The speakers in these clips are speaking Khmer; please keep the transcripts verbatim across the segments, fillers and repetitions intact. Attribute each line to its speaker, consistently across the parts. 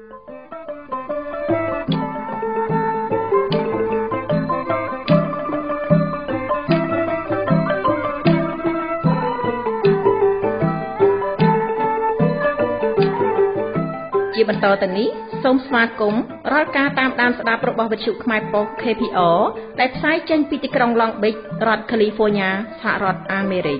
Speaker 1: ជាបន្តទៅនេះសូមស្វាគមន៍រាល់ការតាមដានស្ដាប់របស់វិទ្យុខ្មែរប៉ុស្តិ៍ K P R ដែលផ្សាយចេញពីទីក្រុង Long Beach រដ្ឋ California សហរដ្ឋអាមេរិក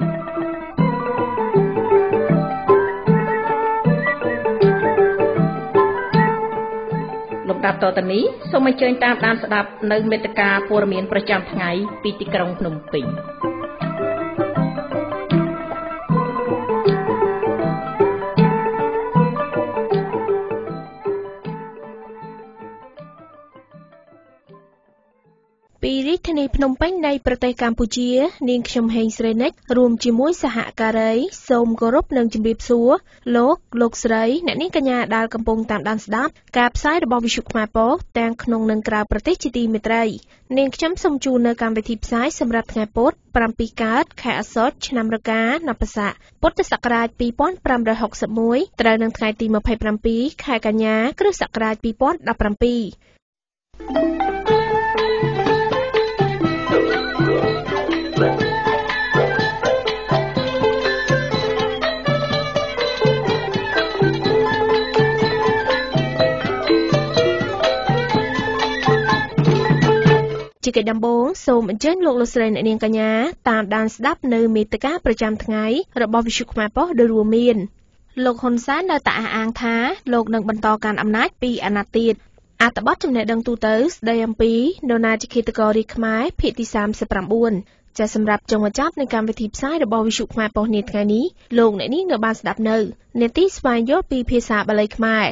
Speaker 1: លំដាប់តទៅនេះសូមអញ្ជើញតាមដានស្ដាប់នៅមេត្តាព័ត៌មានប្រចាំថ្ងៃពីទីក្រុងភ្នំពេញពីរាជធានីភ្នំពេញនៃប្រទេសកម្ពុជានាងខ្ញុំហេងស្រីនិចរួមជាមួយសហការីសូមគោរពនិងជម្រាបសួរលោកលោកស្រីអ្នកនាងកញ្ញាដែលកំពុងតាមដានស្ដាប់ការផ្សាយរបស់វិទ្យុខ្មែរប៉ុស្តិ៍ទាំងក្នុងនិងក្រៅប្រទេសជាទីមេត្រីនាងខ្ញុំសូមជូននៅកម្មវិធីផ្សាយសម្រាប់ថ្ងៃពុធប្រាំពីរកើតខែអាសត់ឆ្នាំរកានបស័កពុទ្ធសករាជពីរពាន់ប្រាំរយហុកសិបមួយត្រូវនឹងថ្ងៃទីម្ភៃប្រាំពីរខែកញ្ញាគ្រិស្តសករាជពីរពាន់ដប់ប្រាំពីរជាកិច្ចដំបូងសូមអញ្ជើញលោកលោកស្រីអ្នកនាងកញ្ញាតាមដានស្ដាប់នៅមេត្តាប្រចាំថ្ងៃរបស់វិទ្យុខ្មែរប៉ុស្តិ៍ដែលរួមមានលោកហ៊ុនសែននៅតែអះអាងថាលោកនឹងបន្តកាន់អំណាចពីអាណត្តិទៀតអត្ថបទចំណេះដឹងទូទៅស្ដីអំពីនរណាជាឃាតកររាជខ្មែរភាគទីសាមសិបប្រាំបួនចាសម្រាប់ចុងបញ្ចប់នៃកម្មវិធីផ្សាយរបស់វិទ្យុខ្មែរប៉ុស្តិ៍នាថ្ងៃនេះលោកអ្នកនាងនៅបានស្ដាប់នៅនាទីស្វែងយល់ពីភាសាបាលីខ្មែរ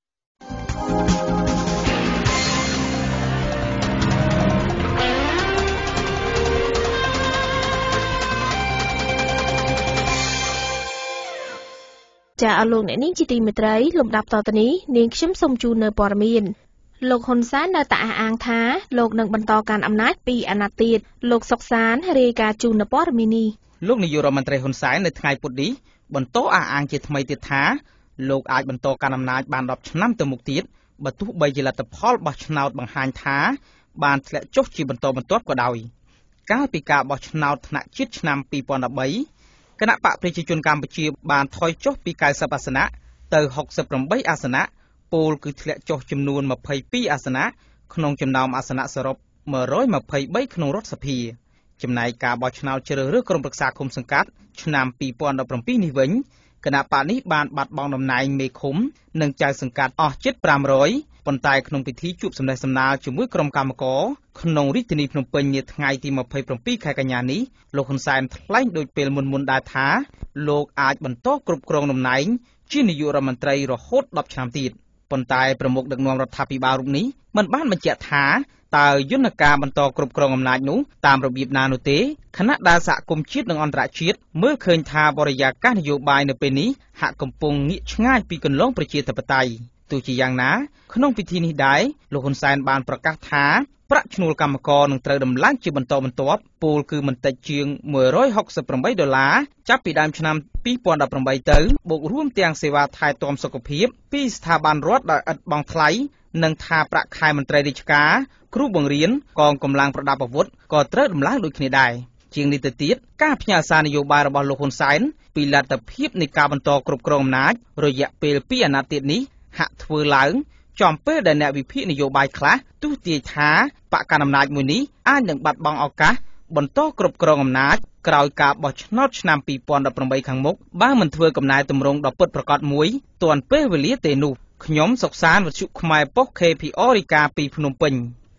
Speaker 1: ចាអរលោកអ្នកនាងជាទីមេត្រីលំដាប់តទៅនេះនាងខ្ញុំសូមជូននៅព័ត៌មានលោកហ៊ុនសែននៅតែអះអាងថាលោកនឹងបន្តកាន់អំណាចពីអាណត្តិទៀតលោកសុកសានរាយការណ៍ជូននៅព័ត៌មាននេះ
Speaker 2: លោកនាយករដ្ឋមន្ត្រីហ៊ុនសែននៅថ្ងៃពុធនេះបន្តអះអាងជាថ្មីទៀតថាលោកអាចបន្តកាន់អំណាចបានដប់ឆ្នាំទៅមុខទៀតបើទោះបីជាលទ្ធផលបោះឆ្នោតបង្ហាញថាបានធ្លាក់ចុះជាបន្តបន្ទាប់ក៏ដោយកាលពីការបោះឆ្នោតថ្នាក់ជាតិឆ្នាំពីរពាន់ដប់បីគណៈបកប្រជាជនកម្ពុជាបានថយចុះពីកៅសិបអាសនៈទៅហុកសិបប្រាំបីអាសនៈពោលគឺធ្លាក់ចុះចំនួនម្ភៃពីរអាសនៈក្នុងចំណោមអាសនៈសរុបមួយរយម្ភៃបីក្នុងរដ្ឋសភាចំណែកការបោះឆ្នោតជ្រើសរើសក្រុមប្រឹក្សាឃុំសង្កាត់ឆ្នាំពីរពាន់ដប់ប្រាំពីរនេះវិញគណៈបកនេះបានបាត់បង់តំណែងមេឃុំនិងចៅសង្កាត់អស់ជិតប្រាំរយប៉ុន្តែក្នុងពិធីជួបសម្ដែងសម្ដាលជាមួយក្រុមកម្មការក្នុងរាជធានីភ្នំពេញនាថ្ងៃទីម្ភៃប្រាំពីរខែកញ្ញានេះលោកហ៊ុនសែនថ្លែងដូចពេលមុនមុនដែរថាលោកអាចបន្តគ្រប់គ្រងតំណែងជានាយករដ្ឋមន្ត្រីរហូតដប់ឆ្នាំទៀតប៉ុន្តែប្រមុខដឹកនាំរដ្ឋាភិបាលរូបនេះមិនបានបញ្ជាក់ថាតើយន្តការបន្តគ្រប់គ្រងអំណាចនោះតាមរបៀបណានោះទេខណៈដែលសហគមន៍ជាតិនិងអន្តរជាតិមើលឃើញថាបរិយាកាសនយោបាយនៅពេលនេះហាក់កំពុងងាកឆ្ងាយពីគន្លងប្រជាធិបតេយ្យទោះជាយ៉ាងណាក្នុងពិធីនេះដែរលោកហ៊ុនសែនបានប្រកាសថាប្រាក់ឈ្នួលកម្មករនឹងត្រូវដំឡើងជាបន្តបន្ទាប់ពោលគឺមិនតិចជាងមួយរយហុកសិបប្រាំបីដុល្លារចាប់ពីដើមឆ្នាំពីរពាន់ដប់ប្រាំបីទៅបូករួមទាំងសេវាថែទាំសុខភាពពីស្ថាប័នរដ្ឋដោយឥតបង់ថ្លៃនិងថាប្រាក់ខែមន្ត្រីរាជការគ្រូបង្រៀនកងកម្លាំងប្រដាប់អាវុធក៏ត្រូវដំឡើងដូចគ្នាដែរជាងនេះទៅទៀតការផ្ញើសារនយោបាយរបស់លោកហ៊ុនសែនពីលទ្ធភាពនៃការបន្តគ្រប់គ្រងអំណាចរយៈពេលពីរអាណត្តិទៀតនេះហាក់ធ្វើឡើងចំពេលដែលអ្នកវិភាគនយោបាយខ្លះទស្សន៍ទាយថាបកកណ្ដាលអំណាចមួយនេះអាចនឹងបាត់បង់ឱកាសបន្តគ្រប់គ្រងអំណាចក្រោយការបោះឆ្នោតឆ្នាំពីរពាន់ដប់ប្រាំបីខាងមុខបើមិនធ្វើកំណែទម្រង់ដ៏ពិតប្រាកដមួយទាន់ពេលវេលាទេនោះខ្ញុំសុកសានវិទ្យុខ្មែរប៉ុស្តិ៍ K P R រាយការណ៍ពីភ្នំពេញ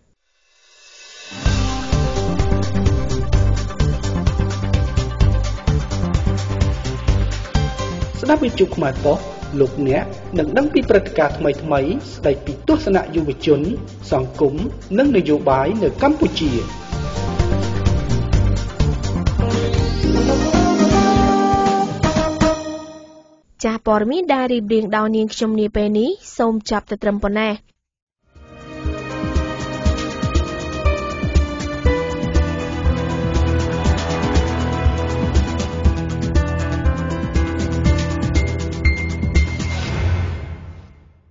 Speaker 3: ស្ដាប់វិទ្យុខ្មែរប៉ុស្តិ៍លោកអ្នកនឹងដឹងពីព្រឹត្តិការណ៍ថ្មីៗស្ដីពីទស្សនៈយុវជនសង្គមនិងនយោបាយនៅកម្ពុជា
Speaker 1: ចាស់ព័ត៌មានដែលរៀបរៀងដោយនាងខ្ញុំនាពេលនេះសូមចាប់ទៅត្រឹមប៉ុណ្ណេះ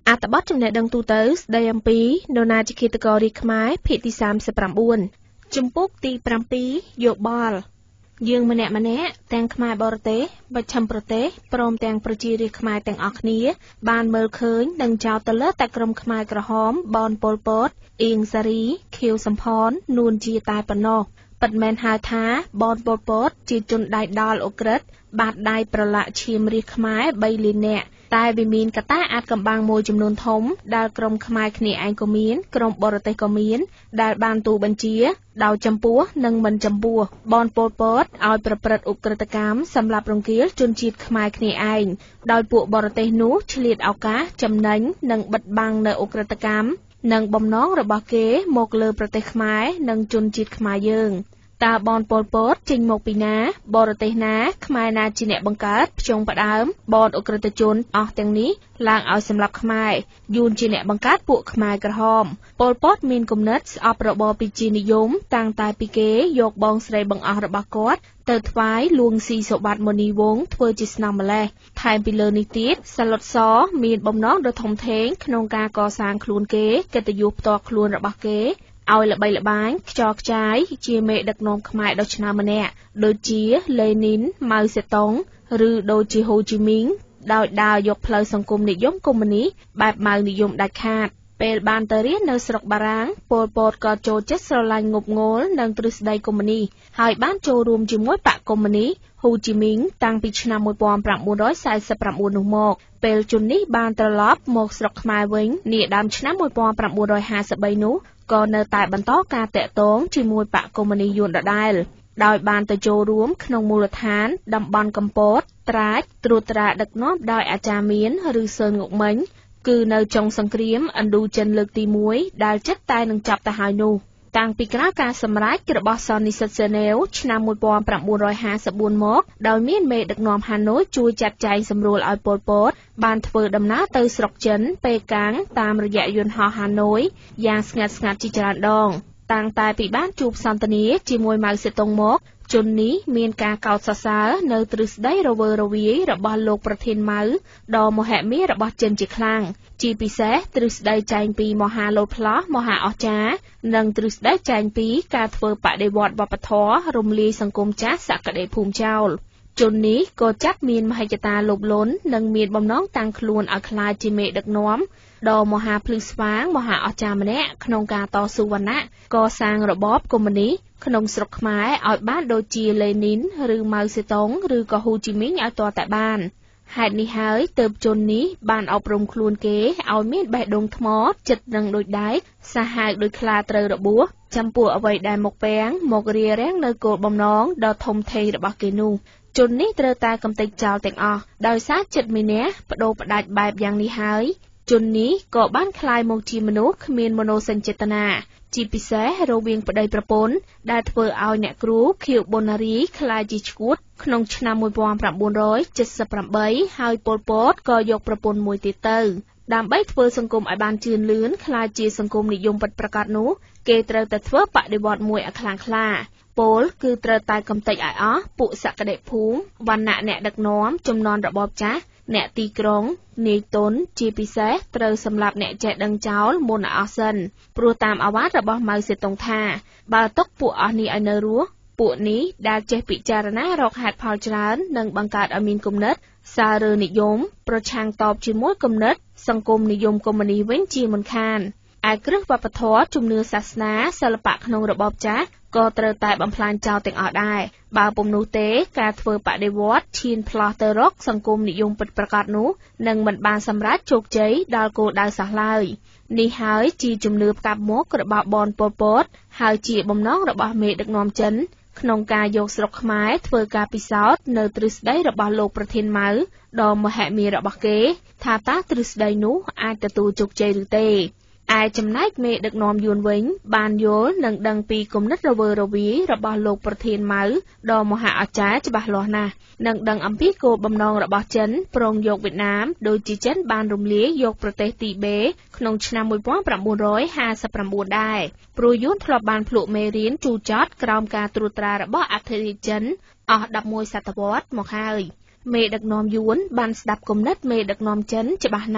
Speaker 1: អត្ថបទចំណេះដឹងទូទៅស្ដីអំពីនរណាជាឃាតកររាជខ្មែរភាគទីសាមសិបប្រាំបួនជំពូកទីប្រាំពីរយោបល់យើងម្នាក់ម្នាក់ទាំងខ្មែរបរទេសបច្ឆិមប្រទេសព្រមទាំងប្រជារាស្ត្រខ្មែរទាំងអស់គ្នាបានមើលឃើញនិងចោទទៅលើតែក្រុមខ្មែរក្រហមបនប៉ុលពតអៀងសារីខៀវសំផននួនជាតែប៉ុណ្ណោះពិតមែនហៅថាបនប៉ុលពតជាជនដៃដល់អ៊ុក្រិតបាតដៃប្រឡាក់ឈាមរាជខ្មែរបីលាននាក់តែវាមានកត្តាអាចកំបាំងមួយចំនួនធំដែលក្រុមខ្មែរគ្នាឯងក៏មានក្រុមបរទេសក៏មានដែលបានទូបញ្ជាដោយចំពោះនិងមិនចំពោះបនប៉ុលពតឲ្យប្រព្រឹត្តឧក្រិដ្ឋកម្មសម្រាប់រង្គាលជនជាតិខ្មែរគ្នាឯងដោយពួកបរទេសនោះឆ្លៀតឱកាសចំណេញនិងបិទបាំងនៅឧក្រិដ្ឋកម្មនិងបំណងរបស់គេមកលើប្រទេសខ្មែរនិងជនជាតិខ្មែរយើងតើបនប៉ុលពតចេញមកពីណាបរទេសណាខ្មែរណាជាអ្នកបង្កើតភ្ជង់ផ្ដើមបនអ ுக ្រិតជនអស់ទាំងនេះឡើងឲ្យសម្លាប់ខ្មែរយួនជាអ្នកបង្កើតពួកខ្មែរក្រហមប៉ុលពតមានគំនិតស្អប់របបប្រជានិយមតាំងតែពីគេយកបងស្រីបង្អស់របស់គាត់ទៅថ្វាយលួងស៊ីសុបត្តិមុនីវង្សធ្វើជាស្នំម្លេះថែមពីលើនេះទៀតសាឡុតសមានបំណងដ៏ធំធេងក្នុងការកសាងខ្លួនគេកិត្តិយសផ្ទាល់ខ្លួនរបស់គេឲ្យល្បីល្បាញខ្ចរខ្ចាយជាមេដឹកនាំខ្មែរដ៏ឆ្នើមម្នាក់ដូចជាលេនីនម៉ៅសេតុងឬដូចជាហូជីមីងដោយដើរយកផ្លូវសង្គមនិយមកុម្មុយនីសបែបម៉ៅនិយមដាច់ខាតពេលបានទៅរៀននៅស្រុកបារាំងប៉ុលពតក៏ចូលចិត្តស្រឡាញ់ងប់ងល់នឹងទ្រឹស្ដីកុម្មុយនីសហើយបានចូលរួមជាមួយបកកុម្មុយនីសហូជីមីងតាំងពីឆ្នាំmột nghìn chín trăm四十九នោះមកពេលជននេះបានត្រឡប់មកស្រុកខ្មែរវិញនាដើមឆ្នាំmột nghìn chín trămห้าสิบ三នោះក៏នៅតែបន្តការតាក់ទងជាមួយបកកុម្មុយនីសយួនដដែលដោយបានទៅចូលរួមក្នុងមូលដ្ឋានតំបន់កំពតត្រាចត្រួតត្រាដឹកនាំដោយអាចារ្យមានឬសឿនងុកមិញគឺនៅចុងសង្គ្រាមឥណ្ឌូចិនលើកទីមួយដែលចិត្តតែនឹងចាប់ទៅហើយនោះតាំងពីក្រោយការសម្រេចរបស់សន្និសីទហ្សឺណែវឆ្នាំmột nghìn chín trămห้าสิบ四មកដោយមានមេដឹកនាំហាណូយជួយចាត់ចែងសម្រួលឲ្យប៉ុលពតបានធ្វើដំណើរទៅស្រុកចិនប៉េកាំងតាមរយៈយន្តហោះហាណូយយ៉ាងស្ងាត់ស្ងាត់ជាច្រើនដងតាំងតែពីបានជួបសន្ទនាជាមួយម៉ៅសេតុងមកជននេះមានការកោតសរសើរនៅទ្រឹស្ដីរវើរវាយរបស់លោកប្រធានម៉ៅដ៏មហិមារបស់ចិនជាខ្លាំងជាពិសេសទ្រឹស្ដីចែងពីមហាលោតផ្លោះមហាអស្ចារ្យនិងទ្រឹស្ដីចែងពីការធ្វើបដិវត្តវប្បធម៌រំលាយសង្គមចាស់សក្តិភូមិចោលជននេះក៏ចាត់មានមហិច្ឆតាលោភលន់និងមានបំណងតាំងខ្លួនឲ្យក្លាយជាមេដឹកនាំដ៏មហាភ្លឺស្វាងមហាអស្ចារ្យម្នាក់ក្នុងការតស៊ូវណ្ណៈកសាងរបបកុម្មុយនីសក្នុងស្រុកខ្មែរឲ្យបានដូចជាលេនីនឬម៉ៅសេតុងឬក៏ហ៊ូជីមីងឲ្យទាល់តែបានហេតុនេះហើយទើបជននេះបានអប់រំខ្លួនគេឲ្យមានបេះដូងថ្មចិត្តនឹងដូចដែកសាហាវដូចខ្លាត្រូវរបួសចំពោះអ្វីដែលមកពាំងមករារាំងនៅគោលបំណងដ៏ធំធេងរបស់គេនោះជននេះត្រូវតែកំទេចចោលទាំងអស់ដោយសារចិត្តមានះបដូរផ្ដាច់បែបយ៉ាងនេះហើយជននេះក៏បានក្លាយមកជាមនុស្សគ្មានមនោសញ្ចេតនាជាពិសេសរវាងប្តីប្រពន្ធដែលធ្វើឲ្យអ្នកគ្រូខៀវប៊ុនណារីក្លាយជាឈួតក្នុងឆ្នាំmột nghìn chín trăm bảy mươi támហើយប៉ុលពតក៏យកប្រពន្ធមួយទៀតទៅដើម្បីធ្វើសង្គមឲ្យបានជឿនលឿនក្លាយជាសង្គមនិយមពិតប្រាកដនោះគេត្រូវតែធ្វើបដិវត្តមួយឲ្យខ្លាំងក្លាពលគឺត្រូវតែកំទេចឲ្យអស់ពួកសក្តិភូមិវណ្ណៈអ្នកដឹកនាំចំនួនរបបចាស់អ្នកទីក្រុងនាយទុនជាពិសេសត្រូវសម្លាប់អ្នកចេះដឹងចោលមុនអស់សិនព្រោះតាមអាវ៉ាតរបស់ម៉ៅសេតុងថាបើទុកពួកអស់នេះឲ្យនៅរស់ពួកនេះដែលចេះពិចារណារកហេតុផលច្រើននិងបង្កើតឲ្យមានគំនិតសាររើនិយមប្រឆាំងតបជាមួយគំនិតសង្គមនិយមកុម្មុយនីសវិញជាមិនខានឯគ្រឹះវប្បធម៌ជំនឿសាសនាសិល្បៈក្នុងរបបចាស់ក៏ត្រូវតែបំផ្លាញចោលទាំងអស់ដែរបើពុំនោះទេការធ្វើបដិវត្តឈានផ្លោះទៅរកសង្គមនិយមពិតប្រាកដនោះនឹងមិនបានសម្រេចជោគជ័យដល់គោលដៅសោះឡើយនេះហើយជាជំនឿផ្កាប់មករបស់បនប៉ុលពតហើយជាបំណងរបស់មេដឹកនាំចិនក្នុងការយកស្រុកខ្មែរធ្វើការពិសោធន៍នៅទ្រឹស្ដីរបស់លោកប្រធានម៉ៅដ៏មហិមារបស់គេថាតើទ្រឹស្ដីនោះអាចទទួលជោគជ័យឬទេឯចំណែកមេដឹកនាំយួនវិញបានយល់និងដឹងពីគំនិតរវើរវាយរបស់លោកប្រធានម៉ៅដ៏មហាអស្ចារ្យច្បាស់លាស់ណាស់និងដឹងអំពីគោលបំណងរបស់ចិនប្រងយកវៀតណាមដោយជាចិនបានរំលាយយកប្រទេសទីបេក្នុងឆ្នាំmột nghìn chín trămห้าสิบ九ដែរព្រោះយួនធ្លាប់បានភ្លក់មេរៀនជូរចត់ក្រោមការត្រួតត្រារបស់អធិរាជចិនអស់ដប់មួយសតវត្សមកហើយមេដឹកនាំយួនបានស្ដាប់គំនិតមេដឹកនាំចិនច្បាស់ណាស់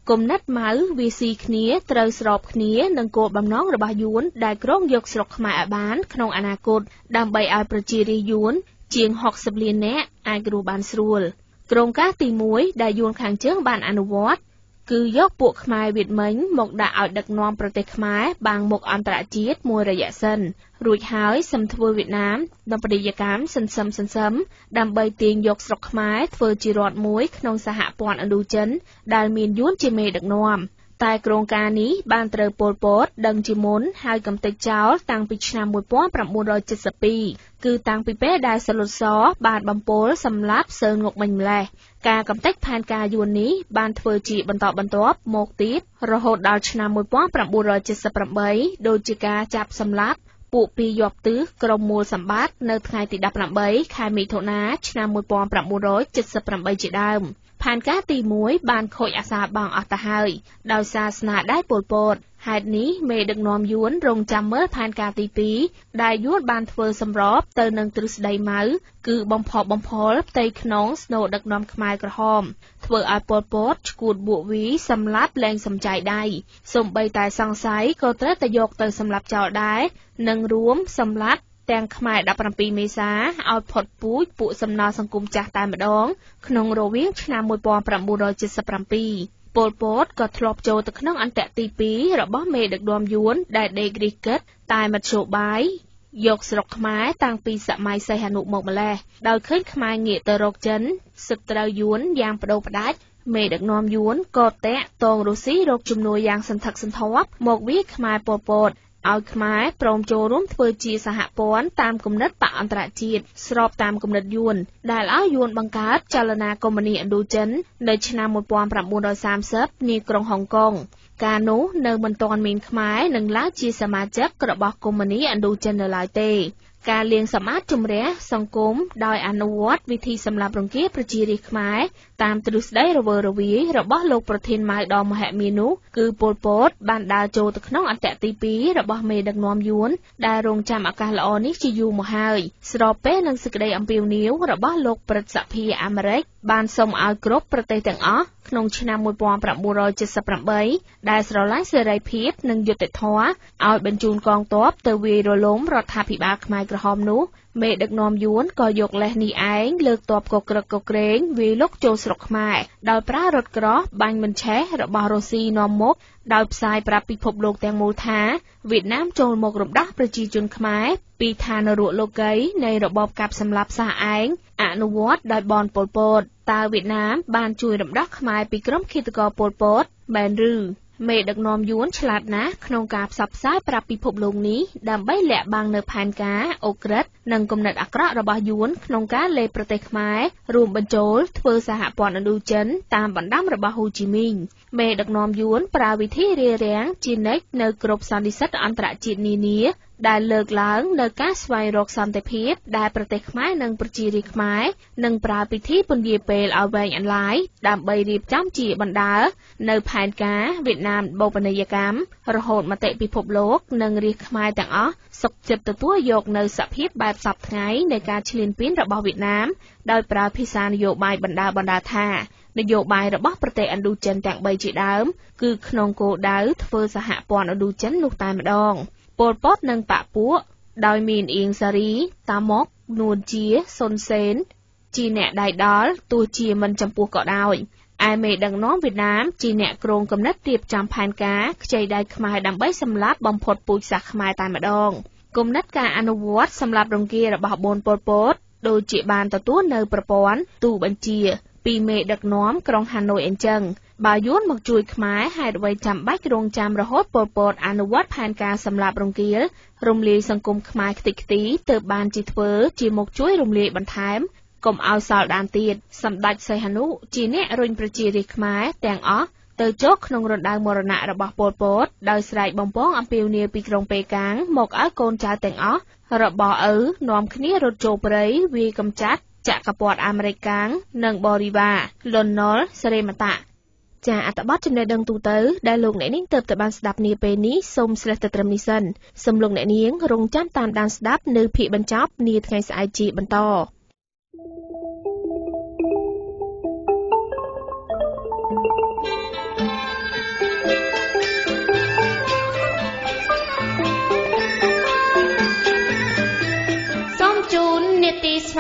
Speaker 1: គំនិតម៉ៅវាស៊ីគ្នាត្រូវស្របគ្នានឹងគោលបំណងរបស់យួនដែលគ្រោងយកស្រុកខ្មែរឲ្យបានក្នុងអនាគតដើម្បីឲ្យប្រជារាស្ត្រយួនជាងហុកសិបលាននាក់អាចរស់បានស្រួលក្រុមការទីមួយដែលយួនខាងជើងបានអនុវត្តគឺយកពួកខ្មែរវៀតមិញមកដាក់ឲ្យដឹកនាំប្រទេសខ្មែរបាំងមុខអន្តរជាតិមួយរយៈសិនរួចហើយសឹមធ្វើវៀតណាមដំប្រតិយកម្មសន្សឹមសន្សឹមដើម្បីទាញយកស្រុកខ្មែរធ្វើជារដ្ឋមួយក្នុងសហព័ន្ធឥណ្ឌូចិនដែលមានយួនជាមេដឹកនាំតែក្រុមការនេះបានត្រូវប៉ុលពតដឹងជាមុនហើយកំទេចចោលតាំងពីឆ្នាំmột nghìn chín trăm七十haiគឺតាំងពីពេលដែលសលុតសបានបំពល់សម្លាប់សើងុកមិញម្លេះការកំទេចផែនការយួននេះបានធ្វើជាបន្តបន្ទាប់មកទៀតរហូតដល់ឆ្នាំmột nghìn chín trăm七十八ដូចជាការចាប់សម្លាប់ពួកពីរយប់ទិសក្រុមមូលសម្បត្តិនៅថ្ងៃទីដប់ប្រាំបីខែមិថុនាឆ្នាំmột nghìn chín trăm七十八ជាដើមផែនការទីមួយបានខូចអាសាបងអស់ទៅហើយដោយសារស្នាដៃប៉ុលពតហេតុនេះមេដឹកនាំយួនរងចាំមើលផែនការទីពីរដែលយួនបានធ្វើសម្របទៅនឹងទ្រឹស្ដីម៉ៅគឺបំផុសបំផុលផ្ទៃក្នុងស្នូលដឹកនាំខ្មែរក្រហមធ្វើឲ្យប៉ុលពតឈួតបួកវីសម្លាប់លែងសំចៃដៃសូម្បីតែសង្ស័យក៏ត្រូវតែយកទៅសម្លាប់ចោលដែរនិងរួមសម្លាប់ទាំងខ្មែរដប់ប្រាំពីរមេសាឲ្យផុតពូជពួកសំណល់សង្គមចាស់តែម្ដងក្នុងរវាងឆ្នាំmột nghìn chín trăm七十bảyប៉ុលពតក៏ធ្លាប់ចូលទៅក្នុងអន្តរទីពីររបស់មេដឹកនាំយួនដែលដេគ្រីកិតតែមធ្យោបាយយកស្រុកខ្មែរតាំងពីសម័យសីហនុមកម្លេះដោយឃើញខ្មែរងាកទៅរកចិនសឹកត្រូវយួនយ៉ាងបដូរផ្ដាច់មេដឹកនាំយួនក៏តាក់តងរុស្ស៊ីរកជំនួយយ៉ាងសន្ធឹកសន្ធាប់មកវាយខ្មែរប៉ុលពតឲ្យខ្មែរព្រមចូលរួមធ្វើជាសហព័ន្ធតាមគំនិតបកអន្តរជាតិស្របតាមគំនិតយួនដែលឲ្យយួនបង្កើតចលនាកុម្មុយនីឥណ្ឌូចិននៅឆ្នាំmột nghìn chín trăm ba mươiនាក្រុងហុងកុងកាលនោះនៅមិនទាន់មានខ្មែរនឹងឡើងជាសមាជិករបស់កុម្មុយនីឥណ្ឌូចិននៅឡើយទេការលាងសម្អាតជំរះសង្គមដោយអនុវត្តវិធីសម្លាប់រង្គាលប្រជារាស្ត្រខ្មែរតាមទ្រឹស្ដីរវើរវាយរបស់លោកប្រធានម៉ៅដ៏មហិមានោះគឺប៉ុលពតបានដើរចូលទៅក្នុងអន្តរទីពីររបស់មេដឹកនាំយួនដែលរងចាំឱកាសល្អនេះជាយូរមកហើយស្របពេលនឹងសេចក្តីអំពាវនាវរបស់លោកព្រឹទ្ធសភាអាមេរិកបានសូមឲ្យគ្រប់ប្រទេសទាំងអស់ក្នុងឆ្នាំmột nghìn chín trăm七十八ដែលស្រឡាញ់សេរីភាពនិងយុត្តិធម៌ឲ្យបញ្ជូនកងទ័ពទៅវាយរលំរដ្ឋាភិបាលខ្មែរក្រហមនោះមេដឹកនាំយួនក៏យកលេសនេះឯងលើកទ័ពកក្រឹកកក្រែងវាយលុកចូលស្រុកខ្មែរដោយប្រើរថក្រោះបាញ់មិនឆេះរបស់រុស្ស៊ីនាំមុខដោយផ្សាយប្រាប់ពិភពលោកទាំងមូលថាវៀតណាមចូលមករំដោះប្រជាជនខ្មែរពីឋាននរកលោកីនៃរបបកាប់សម្លាប់សះឯងអនុវត្តដោយបនប៉ុលពតតើវៀតណាមបានជួយរំដោះខ្មែរពីក្រុមឃាតករប៉ុលពតមែនឬមេដឹកនាំយួនឆ្លាតណាស់ក្នុងការផ្សព្វផ្សាយប្រាប់ពិភពលោកនេះដើម្បីលាក់បាំងនៅផែនការអូក្រិតនិងគំនិតអាក្រក់របស់យួនក្នុងការលេបប្រទេសខ្មែររួមបញ្ចូលធ្វើសហព័ន្ធឥណ្ឌូចិនតាមបណ្ដាំរបស់ហ៊ូជីមីងមេដឹកនាំយួនប្រើវិធីរារាំងជានិច្ចនៅគ្រប់សន្និសីទអន្តរជាតិនានាដែលលើកឡើងនៅការស្វែងរកសន្តិភាពដែលប្រទេសខ្មែរនិងប្រជារាស្ត្រខ្មែរនឹងប្រើពិធីពន្យាពេលឲ្យវែងអន្លាយដើម្បីរៀបចំជាបណ្ដាលនៅផែនការវៀតណាមបូពនីយកម្មរហូតមតិពិភពលោកនិងរាស្ត្រខ្មែរទាំងអស់សុខចិត្តទទួលយកនៅសភាពបែបសពថ្ងៃនៃការឈ្លានពានរបស់វៀតណាមដោយប្រើភាសានយោបាយបណ្ដាបណ្ដាថានយោបាយរបស់ប្រទេសឥណ្ឌូចិនទាំងបីជាដើមគឺក្នុងគោលដៅធ្វើសហព័ន្ធឥណ្ឌូចិននោះតែម្ដងប៉ុលពតនិងបកពួកដោយមានអៀងសារីតាម៉ុកនួនជាសុនសេនជាអ្នកដៃដល់ទោះជាមិនចំពោះក៏ដោយឯមេដឹកនាំវៀតណាមជាអ្នកគ្រងកំណត់រៀបចំផែនការខ្ចីដៃខ្មែរដើម្បីសម្លាប់បំផុតពូជសាសន៍ខ្មែរតែម្ដងគំនិតការអនុវត្តសម្លាប់រង្គាលរបស់បូនប៉ុលពតដូចជាបានទទួលនៅប្រព័ន្ធទូបញ្ជាពីមេដឹកនាំក្រុងហាណូយអញ្ចឹងបើយួនមកជួយខ្មែរហេតុអ្វីចាំបាច់រងចាំរហូតប៉ុលពតអនុវត្តផែនការសម្លាប់រង្គាលរំលាយសង្គមខ្មែរខ្ទេចខ្ទីទើបបានជាធ្វើជាមកជួយរំលាយបន្ថែមកុំឲ្យសល់ដានទៀតសម្ដេចសីហនុជាអ្នករុញប្រជារាស្ត្រខ្មែរទាំងអស់ទៅចុះក្នុងរណ្ដៅមរណៈរបស់ប៉ុលពតដោយស្រែកបំពងអំពាវនាវពីក្រុងប៉េកាំងមកឲ្យកូនចៅទាំងអស់របស់ឪនាំគ្នារត់ចូលព្រៃវាយកំចាត់ចក្រពត្តិអាមេរិកកាំងនិងបរិវារលន់ណុលសេរីមតៈចាអត្ថបទចំណេះដឹងទូទៅដែលលោកអ្នកនាងទើបតែបានស្ដាប់នាពេលនេះសូមស្លេះទៅត្រឹមនេះសិនសូមលោកអ្នកនាងរងចាំតាមដានស្ដាប់នៅភាគបញ្ចប់នាថ្ងៃស្អែកជាបន្ត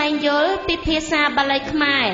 Speaker 4: ងយល់ពីភាសាបាលីខ្មែរ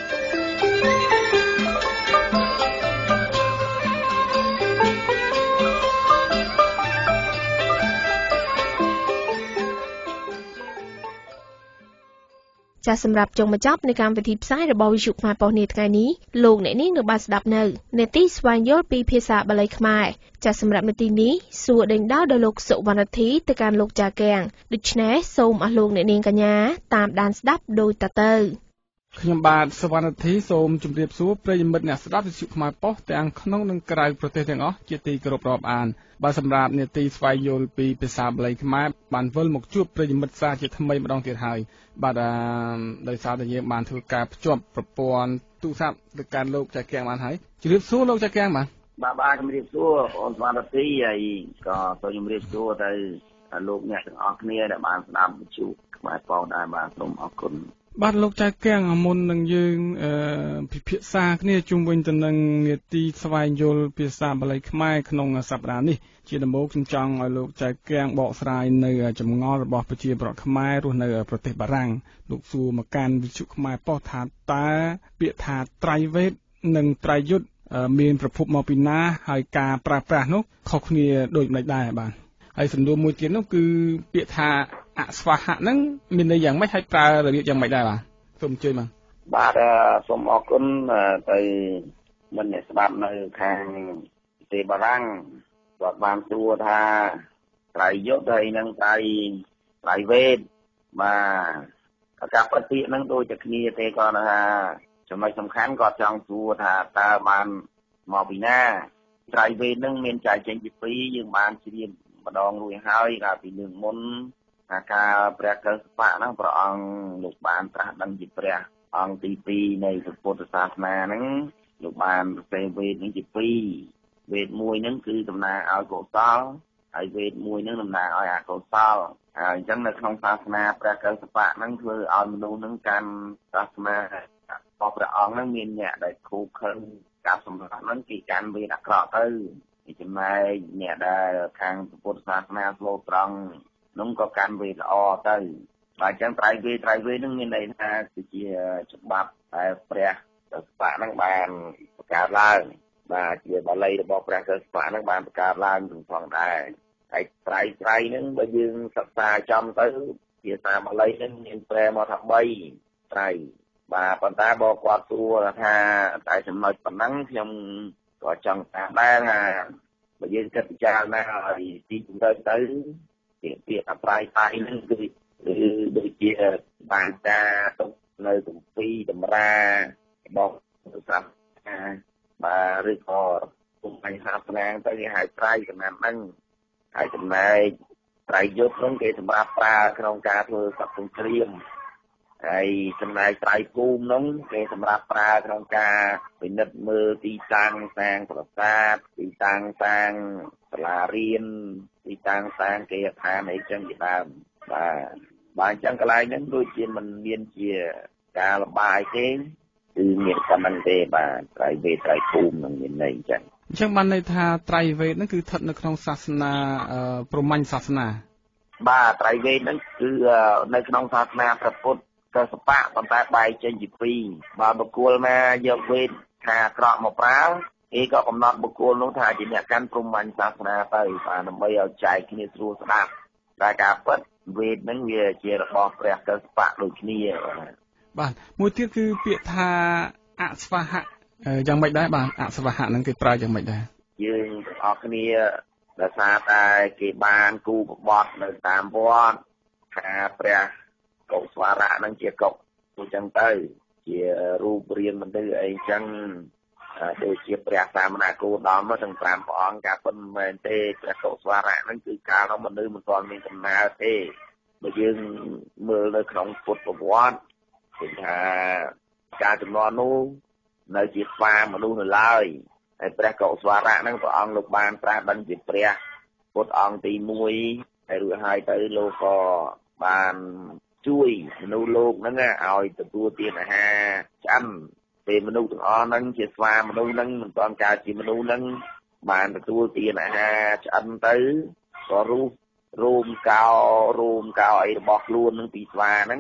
Speaker 4: ចាសសម្រាប់ចុងបញ្ចប់នៃកម្មវិធីផ្សាយរបស់វិទ្យុខ្មែរប៉ុស្តិ៍នាថ្ងៃនេះលោកអ្នកនាងនៅបានស្ដាប់នៅនេតិស្វែងយល់ពីភាសាបាលីខ្មែរចាសសម្រាប់នេតិនេះសួរដេញដោលដល់លោកសុវណ្ណធីទៅកាន់លោកចាកៀងដូច្នេះសូមអស់លោកអ្នកនាងកញ្ញាតាមដានស្ដាប់ដូចតទៅខ្ញុំបាទសុវណ្ណធីសូមជម្រាបសួរប្រិយមិត្តអ្នកស្ដាប់វិទ្យុខ្មែរប៉ុស្តិ៍ទាំងក្នុងនិងក្រៅប្រទេសទាំងអស់ជាទីគោរពរាប់អានបាទសម្រាប់នេតិស្វែងយល់ពីភាសាបាលីខ្មែរបានវិលមកជួបប្រិយមិត្តសាជាថ្មីម្ដងទៀតហើយបាទដោយសារតែយើងបានធ្វើការភ្ជាប់ប្រព័ន្ធទូរស័ព្ទទៅកាន់លោកចាកៀងបានហើយជម្រាបសួរលោកចាកៀងបាទបាទបាទជម្រាបសួរអូនសុវណ្ណធីហើយក៏សូមជម្រាបសួរទៅលោកអ្នកទាំងអស់គ្នាដែលបានស្ដាប់វិទ្យុខ្មែរប៉ុស្តិ៍ដែរបាទសូមអរគុណបាទលោកចាកៀងមុននឹងយើងពិភាក្សាគ្នាជុំវិញទៅនឹងនេតិស្វែងយល់ភាសាបាលីខ្មែរក្នុងសប្តាហ៍នេះជាដំបូងខ្ញុំចង់ឲ្យលោកចាកៀងបកស្រាយនៅចម្ងល់របស់ប្រជាពលរដ្ឋខ្មែររស់នៅប្រទេសបារាំងលោកសួរមកកាន់វិទ្យុខ្មែរប៉ុស្តិ៍ថាតើពាក្យថាត្រៃវេទនិងត្រៃយុទ្ធមានប្រភពមកពីណាហើយការប្រើប្រាស់នោះខុសគ្នាដូចម្តេចដែរបាទហើយសំណួរមួយទៀតនោះគឺពាក្យថាអស្វាហៈហ្នឹងមានន័យយ៉ាងម៉េចហើយប្រើរបៀបយ៉ាងម៉េចដែរបាទសូមអញ្ជើញបាទបាទសូមអរគុណទៅមិនអ្នកស្ដាប់នៅខាងប្រទេសបារាំងគាត់បានសួរថាត្រៃយុទ្ធហើយនឹងត្រៃត្រៃវេទបាទការពិតពាក្យហ្នឹងដូចតែគ្នាទេគាត់ថាចំណុចសំខាន់គាត់ចង់សួរថាតើបានមកពីណាត្រៃវេទហ្នឹងមានចែកចេញពីពីរយើងបានជ្រាបម្ដងរួចហើយកាលពីលើកមុនថាការព្រះកស្សបៈហ្នឹងព្រះអង្គលោកបានត្រាស់ដឹងជាព្រះអង្គទីពីរនៃពុទ្ធសាសនាហ្នឹងលោកបានប្រសេវេទនេះជាពីរវេទមួយហ្នឹងគឺតំណាងឲ្យកុសលហើយវេទមួយហ្នឹងតំណាងឲ្យអកុសលហើយអញ្ចឹងនៅក្នុងសាសនាព្រះកស្សបៈហ្នឹងធ្វើឲ្យមនុស្សហ្នឹងកាន់សាសនារបស់ព្រះអង្គហ្នឹងមានអ្នកដែលខូខើការសម្រាប់ហ្នឹងគេកាន់វេទអាក្រក់ទៅចំណែកអ្នកដែលខាងពុទ្ធសាសនាស្លូតត្រង់នោះក៏កាន់វេទល្អទៅបាទអញ្ចឹងត្រៃវេទត្រៃវេទហ្នឹងមានន័យថាគឺជាច្បាប់ដែលព្រះកស្សបៈហ្នឹងបានបង្កើតឡើងបាទជាបាលីរបស់ព្រះកស្សបៈហ្នឹងបានបង្កើតឡើងទាំងផងដែរហើយត្រៃត្រៃហ្នឹងបើយើងសិក្សាចំទៅភាសាបាលីហ្នឹងមានប្រែមកថាបីត្រៃបាទប៉ុន្តែបើគាត់សួរថាតែចំណុចប៉ុណ្ណឹងខ្ញុំក៏ចង់តាមដែរថាបើយើងគិតពិចារណាឲ្យទីជម្រៅទៅពាក្យពាក្យអត្រៃត្រៃហ្នឹងគឺគឺដូចជាបានការទុកនៅគម្ពីរតម្រារបស់សាសនាបាទឬក៏គុំបញ្ហាស្នាងទៅគេហៅត្រៃចំណាំហ្នឹងហើយចំណែកត្រៃយុទ្ធហ្នឹងគេសម្រាប់ប្រើក្នុងការធ្វើសត្វសង្គ្រាមហើយចំណែកត្រៃភូមិហ្នឹងគេសម្រាប់ប្រើក្នុងការពិនិត្យមើលទីតាំងសាងប្រាសាទទីតាំងសាងសាលារៀនទីតាំងសាងគេហដ្ឋានអីចឹងជាដើមបាទបាទអញ្ចឹងកន្លែងហ្នឹងដូចជាមិនមានជាការលបាយទេគឺមានប៉ុណ្្នឹងទេបាទត្រៃវេទត្រៃភូមិនឹងមានន័យអញ្ចឹងអញ្ចឹងបានន័យថាត្រៃវេទហ្នឹងគឺស្ថិតនៅក្នុងសាសនាព្រហ្មញ្ញសាសនាបាទត្រៃវេទហ្នឹងគឺនៅក្នុងសាសនាព្រះពុទ្ធកស្សបៈប៉ុន្តែបែកចេញជាពីរបើបុគ្គលណាយកវេទថាអាក្រក់មកប្រើគេក៏កំណត់បុគ្គលនោះថាជាអ្នកកាន់ព្រហ្មញ្ញសាសនាទៅបាទដើម្បីឲ្យចែកគ្នាស្រួលស្ដាប់តែការពិតវេទហ្នឹងវាជារបស់ព្រះកស្សបៈដូចគ្នាបាទមួយទៀតគឺពាក្យថាអស្វាហៈយ៉ាងម៉េចដែរបាទអស្វាហៈហ្នឹងគេប្រើយ៉ាងម៉េចដែរយើងទាំងអស់គ្នាដោយសារតែគេបានគូបបត់នៅតាមវត្តថាព្រះកុសវរៈហ្នឹងជាកុសអញ្ចឹងទៅជារូបរាងមនុស្សអីចឹងដូចជាព្រះសាមណគោតមទាំងប្រាំព្រះអង្គការប៉ុនមែនទេព្រះកុសវរៈហ្នឹងគឺកាលនោះមនុស្សមិនទាន់មានដំណើរទេបើយើងមើលនៅក្នុងពុទ្ធប្រវត្តិគឺថាការចំនួននោះនៅជាស្វាមនុស្សនៅឡើយហើយព្រះកុសវរៈហ្នឹងព្រះអង្គលោកបានត្រាស់ដឹងជាព្រះពុទ្ធអង្គទីមួយហើយរួចហើយទៅលោកក៏បានជួយមនុស្សលោកហ្នឹងឲ្យទទួលទានអាហារឆ្អិនពេលមនុស្សទាំងអស់ហ្នឹងជាស្វាមនុស្សហ្នឹងមិនទាន់កើតជាមនុស្សហ្នឹងបានទទួលទានអាហារឆ្អិនទៅក៏រូបរូមកោរូមកោអីរបស់ខ្លួនហ្នឹងពីស្វាហ្នឹង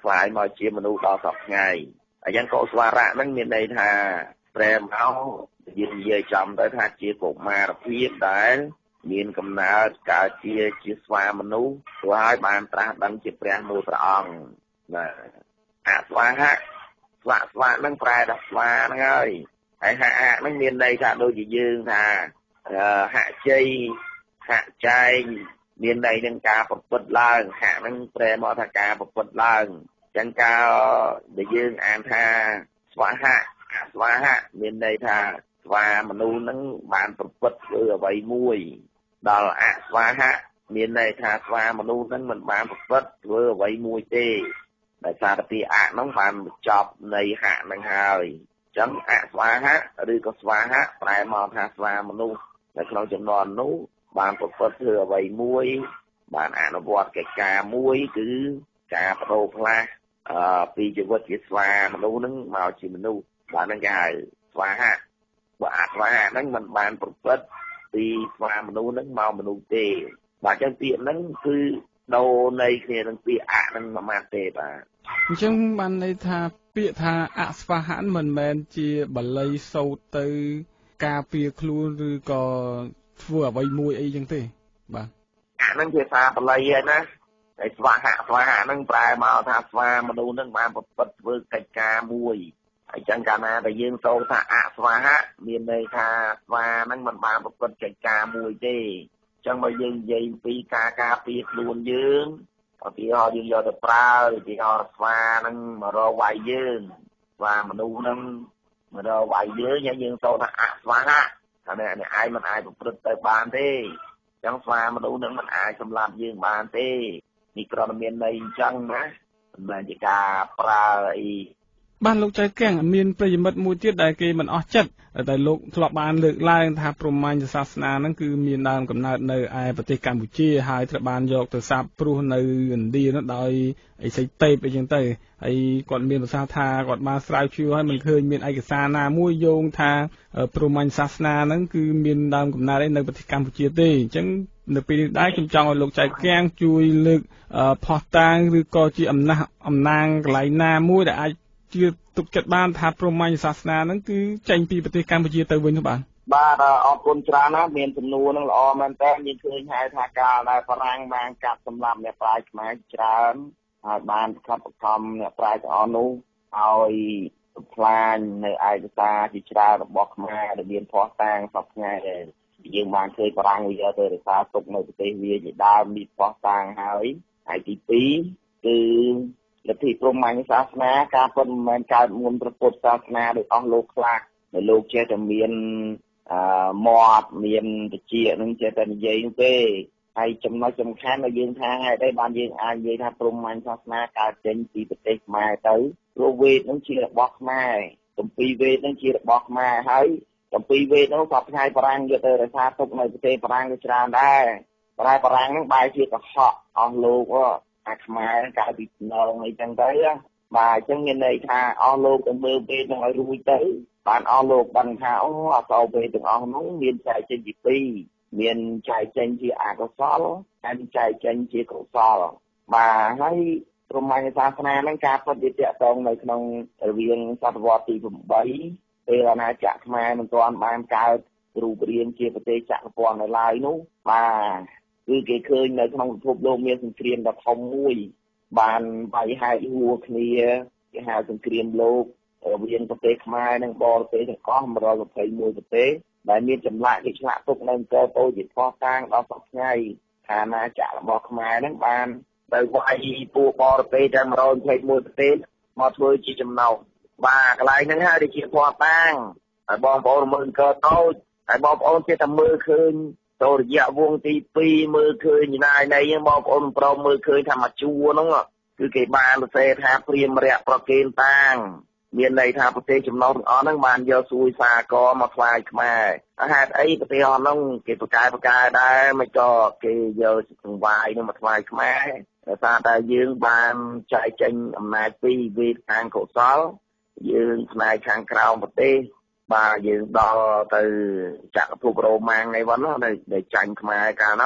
Speaker 5: ខ្លាយមកជាមនុស្សដល់សពថ្ងៃអញ្ចឹងកុសលរៈហ្នឹងមានន័យថាប្រែមកយើងនិយាយចំទៅថាជាកុមារភាពដែលមានកំណើតកើតជាជាស្វាមនុស្សព្រោះហើយបានត្រាស់ដឹងជាព្រះមួយព្រះអង្គណាអស្វាហៈស្វាស្វាហ្នឹងប្រែថាស្វាហ្នឹងហើយហើយហៈហ្នឹងមានន័យថាដូចជាយើងថាហៈជ័យហៈចែងមានន័យនឹងការប្រព្រឹត្តឡើងហៈហ្នឹងប្រែមកថាការប្រព្រឹត្តឡើងអញ្ចឹងកាលដែលយើងអានថាស្វាហៈស្វាហៈមានន័យថាស្វាមនុស្សហ្នឹងបានប្រព្រឹត្តធ្វើអ្វីមួយដល់អស្វាហៈមានន័យថាស្វាមនុស្សហ្នឹងមិនបានប្រព្រឹត្តធ្វើអ្វីមួយទេដោយសារតែពីអហ្នឹងបានបញ្ចប់នៃហៈហ្នឹងហើយអញ្ចឹងអស្វាហៈឬក៏ស្វាហៈប្រែមកថាស្វាមនុស្សនៅក្នុងចំនួននោះបានប្រព្រឹត្តធ្វើអ្វីមួយបានអនុវត្តកិច្ចការមួយគឺការបដូរផ្លាស់អឺពីជីវិតជាស្វាមនុស្សហ្នឹងមកជាមនុស្សបានហ្នឹងគេហៅស្វាហៈបើអស្វាហៈហ្នឹងមិនបានប្រព្រឹត្តពីស្វាមនុស្សហ្នឹងមកមនុស្សទេបាទអញ្ចឹងពាក្យហ្នឹងគឺដូរនៃគ្នានឹងពាក្យអហ្នឹងមិនមែនទេបាទ
Speaker 6: អញ្ចឹងបានន័យថាពាក្យថាអស្វាហៈមិនមែនជាបាលីសូត្រទៅការពារខ្លួនឬក៏ធ្វើអ្វីមួយអីចឹងទេបាទ
Speaker 5: អាហ្នឹងជាភាសាបាលីហើយណាហើយស្វាហៈស្វាហៈហ្នឹងប្រែមកថាស្វាមនុស្សហ្នឹងបានប្រព្រឹត្តធ្វើកិច្ចការមួយអញ្ចឹងកាលណាតែយើងសូត្រថាអស្វាហៈមានន័យថាស្វាហ្នឹងមិនបានប្រព្រឹត្តកិច្ចការមួយទេអញ្ចឹងមកយើងនិយាយពីការការពារខ្លួនយើងឧទាហរណ៍យើងយកទៅប្រើឧទាហរណ៍ស្វាហ្នឹងមករកវាយយើងស្វាមនុស្សហ្នឹងមករកវាយយើងយើងសូត្រថាអស្វាហៈតែអ្នកឯងមិនអាចប្រព្រឹត្តទៅបានទេអញ្ចឹងស្វាមនុស្សហ្នឹងមិនអាចសម្លាប់យើងបានទេនេះគ្រាន់តែមានន័យអញ្ចឹងណាមិនមែនជាការប្រើអី
Speaker 6: បានលោកចៅកៀងមានប្រិយមិត្តមួយទៀតដែលគេមិនអស់ចិត្តតែលោកធ្លាប់បានលើកឡើងថាព្រហ្មញ្ញសាសនាហ្នឹងគឺមានដើមកំណើតនៅឯប្រទេសកម្ពុជាហើយត្រូវបានយកទៅសាបព្រោះនៅឥណ្ឌានោះដោយអីសីតេបអីចឹងទៅហើយគាត់មានប្រសាសន៍ថាគាត់បានស្រាវជ្រាវហើយមិនឃើញមានឯកសារណាមួយយោងថាព្រហ្មញ្ញសាសនាហ្នឹងគឺមានដើមកំណើតនៅប្រទេសកម្ពុជាទេអញ្ចឹងនៅពេលនេះដែរខ្ញុំចង់ឲ្យលោកចៅកៀងជួយលើកផុសតាងឬក៏ជាអំណះអំណាងកន្លែងណាមួយដែលអាចជឿទុកចិត្តបានថាព្រហ្មញ្ញសាសនាហ្នឹងគឺចេញពីប្រទេសកម្ពុជាទៅវិញនោះបាទ
Speaker 5: បាទអរគុណច្រើនណាស់មានសំណួរហ្នឹងល្អមែនតើយើងឃើញហើយថាកាលដែលបារាំងបានកាប់សម្លាប់អ្នកប្រាជ្ញខ្មែរច្រើនហើយបានខិតខំអ្នកប្រាជ្ញទាំងអស់នោះឲ្យផ្លាញនៅឯកសារជាច្រើនរបស់ខ្មែរដែលមានភ័ស្តុតាងសពថ្ងៃយើងបានឃើញបារាំងវាយកទៅរក្សាទុកនៅប្រទេសវាជាដើមមានភ័ស្តុតាងហើយហើយទីពីរគឺលទ្ធិព្រហ្មញ្ញសាសនាការពិតមិនមែនកើតមុនព្រះពុទ្ធសាសនាដោយអស់លោកខ្លះនៅលោកចេះតែមានអឺមាត់មានតិចនឹងចេះតែនិយាយទេហើយចំណុចសំខាន់ដែលយើងថាហេតុអីបានយើងអាចនិយាយថាព្រហ្មញ្ញសាសនាកើតចេញពីប្រទេសខ្មែរទៅព្រោះវេទនឹងជារបស់ខ្មែរគម្ពីរវេទនឹងជារបស់ខ្មែរហើយគម្ពីរវេទនោះក៏ផ្សាយបារាំងយកទៅរក្សាទុកនៅប្រទេសបារាំងច្រើនដែរតែបារាំងនឹងបែរជាកុហកអស់លោកអាខ្មែរកាលពីណងអីចឹងទៅបាទអញ្ចឹងមានន័យថាអស់លោកទៅមើលវេទនឹងឲ្យរួចទៅបានអស់លោកដឹងថាអូអសរវេទទាំងអស់នោះមានចែកចេញជាពីរមានចែកចេញជាអកុសលហើយចែកចេញជាកុសលបាទហើយព្រហ្មញ្ញសាសនានឹងការពិតវាតាក់ទងនៅក្នុងរវាងសតវត្សទីeightពេលអាណាចក្រខ្មែរមិនទាន់បានកើតរូបរាងជាប្រទេសចក្រពន្ធនៅឡើយនោះបាទគឺគេឃើញនៅក្នុងពិភពលោកមានសង្គ្រាមដ៏ធំមួយបានវាយហែកហួរគ្នាគេហៅសង្គ្រាមលោករវាងប្រទេសខ្មែរនិងបរទេសទាំងអស់one hundred twenty-oneប្រទេសដែលមានចម្លាក់គេឆ្លាក់ទុកនៅអង្គរតូចជាភ័ស្តុតាងដល់សពថ្ងៃថាអាណាចក្ររបស់ខ្មែរនឹងបានទៅវាយពួកបរទេសទាំងone hundred twenty-oneប្រទេសមកធ្វើជាចំណោទបាទកន្លែងហ្នឹងហើយដែលជាភ័ស្តុតាងហើយបងប្អូនមើលអង្គរតូចហើយបងប្អូនចេះតែមើលឃើញទៅរយៈវងទីtwoមើលឃើញណាយណៃបងប្អូនប្រមមើលឃើញថាមកជួរហ្នឹងគឺគេបានសរសេរថាព្រាមរៈប្រកេនតាងមានន័យថាប្រទេសចំណុចទាំងអស់ហ្នឹងបានយកសួយសាកមកថ្វាយខ្មែរហេតុអីប្រទេសអស់ហ្នឹងគេប្រកែប្រកែដែរមិនក៏គេយកសង្វាយនឹងមកថ្វាយខ្មែរដោយសារតែយើងបានចែកចេញអំណាចពីរវេទខាងកុសលយើងផ្នែកខាងក្រោមប្រទេសបាទយើងដល់ទៅចក្រភពរ៉ូម៉ាំងអីវ៉ាន់នោះដែលចាញ់ខ្មែរកាលនោះ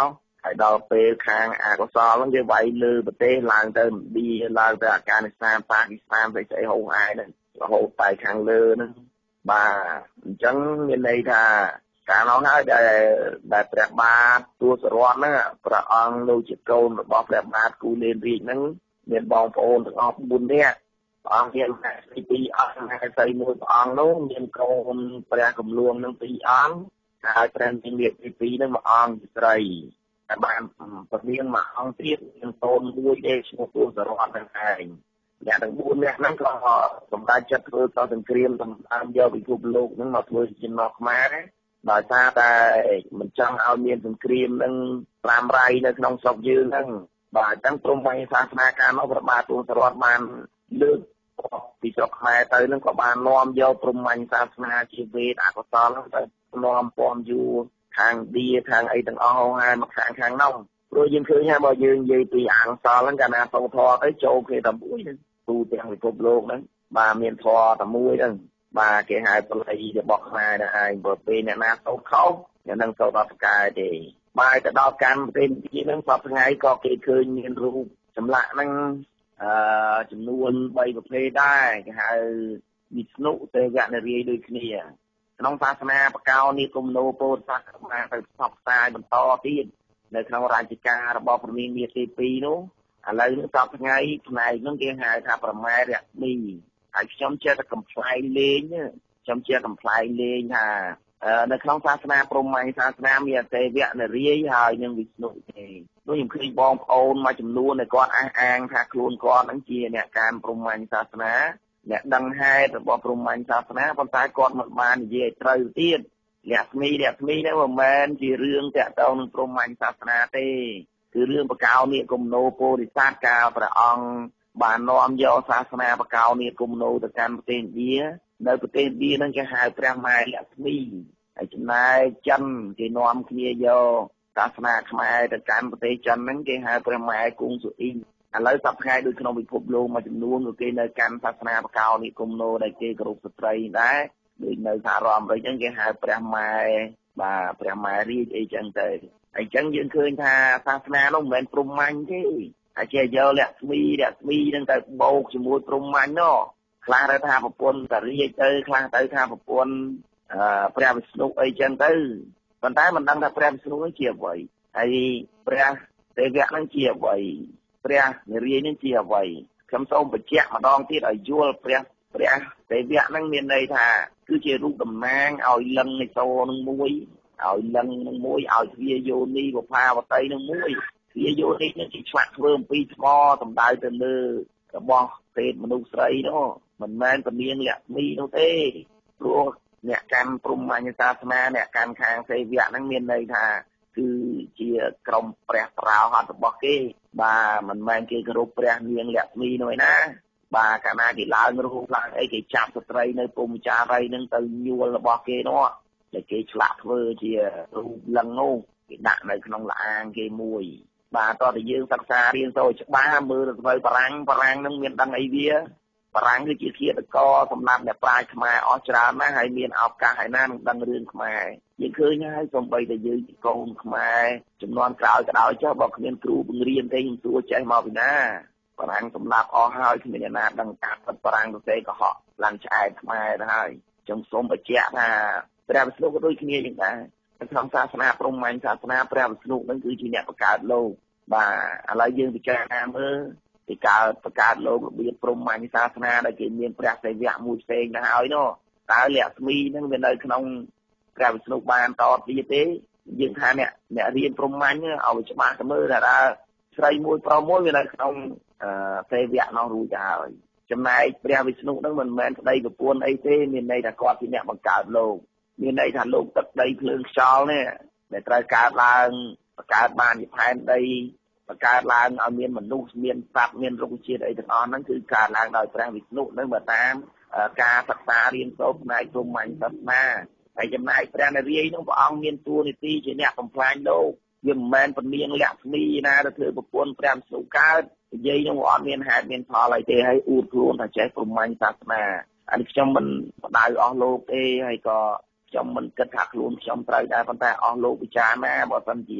Speaker 5: ហើយដល់ពេលខាងអកុសលហ្នឹងគេវាយលើប្រទេសឡើងទៅឥណ្ឌាឡើងទៅអាហ្វហ្គានីស្ថានប៉ាគីស្ថានស្អីស្អីហូរហែហ្នឹងរហូតទៅខាងលើហ្នឹងបាទអញ្ចឹងមានន័យថាកាលនោះហើយដែលដែលព្រះបាទទួសរតហ្នឹងព្រះអង្គលោកជាកូនរបស់ព្រះបាទគូលែនរាជហ្នឹងមានបងប្អូនទាំងអស់បួននាក់ព្រះអង្គមានមហេសីពីរអង្គមហេសីមួយព្រះអង្គនោះមានកូនព្រះកំលួងនឹងពីរអង្គហើយព្រះនាងនាគទីពីរហ្នឹងមួយអង្គស្រីតែបានព្រះនាងមួយអង្គទៀតមានកូនមួយដែលឈ្មោះទួសរតហ្នឹងឯងអ្នកទាំងបួននាក់ហ្នឹងក៏សម្ដេចចិត្តធ្វើតសង្គ្រាមសម្ដេចយកពិភពលោកហ្នឹងមកធ្វើជាចំណោះខ្មែរដោយសារតែមិនចង់ឲ្យមានសង្គ្រាមនឹងប្រាំរៃនៅក្នុងស្រុកយើងហ្នឹងបាទអញ្ចឹងព្រមទាំងសាសនាកាលនោះព្រះបាទទួសរតបានលើកពីស្រុកខ្មែរទៅហ្នឹងក៏បាននាំយកព្រហ្មញ្ញសាសនាជាវេទអកុសលហ្នឹងទៅនាំពំយូរខាងឌីខាងអីទាំងអស់ហើយមកខាងខាងនោះព្រោះយើងឃើញហើយបើយើងនិយាយពីអកុសលហ្នឹងកាលណាសូត្រធម៌ទៅចូលគេតែមួយហ្នឹងទូទាំងពិភពលោកហ្នឹងបាទមានធម៌តែមួយហ្នឹងបាទគេហៅបល័យរបស់ខ្មែរដែរឯងបើពេលអ្នកណាសូត្រខុសអ្នកនឹងសូត្រអត់ប្រកែទេបាទទៅដល់កម្មវិធីហ្នឹងសប្តាហ៍ថ្ងៃក៏គេឃើញមានរូបចម្លាក់ហ្នឹងអឺចំនួនបីប្រភេទដែរគេហៅវិស្ណុទេវនារីដូចគ្នាក្នុងសាសនាបកោនីគមនោពោធិសាសនាទៅផ្សព្វផ្សាយបន្តទៀតនៅក្នុងរជ្ជកាលរបស់ព្រះនាងនាគទីពីរនោះឥឡូវនេះសប្តាហ៍ថ្ងៃផ្នែកហ្នឹងគេហៅថាប្រម៉ែរមីហើយខ្ញុំចេះតែកំ pl ាយលេងខ្ញុំចេះកំ pl ាយលេងថានៅក្នុងសាសនាព្រហ្មញ្ញសាសនាមានទេវនារីហើយនឹងវិស្ណុទេដូចខ្ញុំឃើញបងប្អូនមួយចំនួនដែលគាត់អះអាងថាខ្លួនគាត់ហ្នឹងជាអ្នកការព្រហ្មញ្ញសាសនាអ្នកដឹងហេតុរបស់ព្រហ្មញ្ញសាសនាប៉ុន្តែគាត់មិនបាននិយាយឲ្យត្រូវទៀតលក្ខមីលក្ខមីនេះមិនមែនជារឿងតាក់ទងនឹងព្រហ្មញ្ញសាសនាទេគឺរឿងបកោនីគមនោពោធិសត្វកាលព្រះអង្គបាននាំយកសាសនាបកោនីគមនោទៅកាន់ប្រទេសឥណ្ឌានៅប្រទេសឥណ្ឌាហ្នឹងគេហៅព្រះម៉ែលក្ខមីហើយចំណែកចិនគេនាំគ្នាយកសាសនាខ្មែរទៅកាន់ប្រទេសចិនហ្នឹងគេហៅព្រះម៉ែគង់សុអ៊ីងឥឡូវសប្តាហ៍ថ្ងៃដូចក្នុងពិភពលោកមួយចំនួនគេនៅកាន់សាសនាបកោនីគមនោដែលគេគោរពស្ត្រីដែរដូចនៅសហរដ្ឋអាមេរិកហ្នឹងគេហៅព្រះម៉ែបាទព្រះម៉ែរាជអីចឹងទៅអញ្ចឹងយើងឃើញថាសាសនានោះមិនមែនព្រហ្មញ្ញទេហើយគេយកលក្ខមីលក្ខមីហ្នឹងទៅបោកជាមួយព្រហ្មញ្ញនោះខ្លះទៅថាប្រពន្ធតារាជទៅខ្លះទៅថាប្រពន្ធព្រះវិស្ណុអីចឹងទៅប៉ុន្តែមិនដឹងថាព្រះវិស្ណុហ្នឹងជាអ្វីហើយព្រះទេវៈហ្នឹងជាអ្វីព្រះនារីហ្នឹងជាអ្វីខ្ញុំសូមបញ្ជាក់ម្ដងទៀតឲ្យយល់ព្រះព្រះទេវៈហ្នឹងមានន័យថាគឺជារូបតំណាងឲ្យលឹងនៃសូរនឹងមួយឲ្យលឹងនឹងមួយឲ្យទ្វាយោនីវផាវតីនឹងមួយទ្វាយោនីនេះជាឆ្លាក់ធ្វើអំពីថ្មសំដៅទៅលើរបស់ទេពមនុស្សស្រីនោះមិនមែនពនាងលក្ខមីនោះទេព្រោះអ្នកកាន់ព្រហ្មញ្ញសាសនាអ្នកកាន់ខាងទេវៈហ្នឹងមានន័យថាគឺជាក្រុមព្រះប្រោហត្ថរបស់គេបាទមិនមែនគេគោរពព្រះនាងលក្ខមីនោះឯណាបាទកាលណាគេឡើងរូបឡើងអីគេចាប់ស្ត្រីនៅព្រហ្មចារីហ្នឹងទៅញួលរបស់គេនោះដែលគេឆ្លាក់ធ្វើជារូបលឹងនោះគេដាក់នៅក្នុងលអាងគេមួយបាទតោះតែយើងសិក្សារៀនសូត្រច្បាស់មើលទៅបារាំងបារាំងនឹងមានដឹងអីវាបារាំងគឺជាឃាតករសម្រាប់អ្នកប្រាជ្ញខ្មែរអស់ច្រើនណាស់ហើយមានឱកាសឯណានឹងដឹងរឿងខ្មែរយើងឃើញហើយសូម្បីតែយើងជាកូនខ្មែរចំនួនក្រោយក៏ដោយចុះបើគ្មានគ្រូបង្រៀនទេខ្ញុំសួរចេះមកពីណាបារាំងសម្រាប់អស់ហើយគ្មានអ្នកណាដឹងកាត់បារាំងទៅទេក៏ហក់ឡើងឆ្អែតខ្មែរទៅហើយខ្ញុំសូមបញ្ជាក់ថាព្រះវិស្ណុក៏ដូចគ្នាយ៉ាងដែរក្នុងសាសនាព្រហ្មញ្ញសាសនាព្រះវិស្ណុនឹងគឺជាអ្នកបង្កើតលោកបាទឥឡូវយើងពិចារណាមើលពីកើតបង្កើតលោករបៀបព្រហ្មញ្ញសាសនាដែលគេមានព្រះទេវៈមួយផ្សេងទៅហើយនោះតើលក្ខមីនឹងវានៅក្នុងព្រះវិស្ណុបានតទៀតទេយើងថាអ្នកអ្នករៀនព្រហ្មញ្ញឲ្យច្បាស់ទៅមើលថាតើស្រីមួយប្រុសមួយវានៅក្នុងទេវៈនោះរួចទៅហើយចំណែកព្រះវិស្ណុនឹងមិនមែនប្តីប្រពន្ធអីទេមានន័យថាគាត់ជាអ្នកបង្កើតលោកមានន័យថាលោកទឹកដីភ្លើងខ្យល់នេះដែលត្រូវកើតឡើងបង្កើតបានជាផែនដីបង្កើតឡើងឲ្យមានមនុស្សមានសត្វមានរុក្ខជាតិអីទាំងអស់ហ្នឹងគឺកើតឡើងដោយព្រះវិស្ណុនឹងបើតាមការសិក្សារៀនសូត្រផ្នែកព្រហ្មញ្ញសាសនាហើយចំណែកព្រះនារីនឹងព្រះអង្គមានតួនាទីជាអ្នកបំផ្លាញលោកវាមិនមែនពនាងលក្ខមីណាទៅធ្វើប្រពន្ធព្រះវិស្ណុកើតនិយាយនឹងអត់មានហេតុមានផលអីទេហើយអួតខ្លួនថាចេះព្រហ្មញ្ញសាសនាអានេះខ្ញុំមិនបដៅអស់លោកទេហើយក៏ខ្ញុំមិនគិតថាខ្លួនខ្ញុំត្រូវដែរប៉ុន្តែអស់លោកពិចារណាបើមិនជា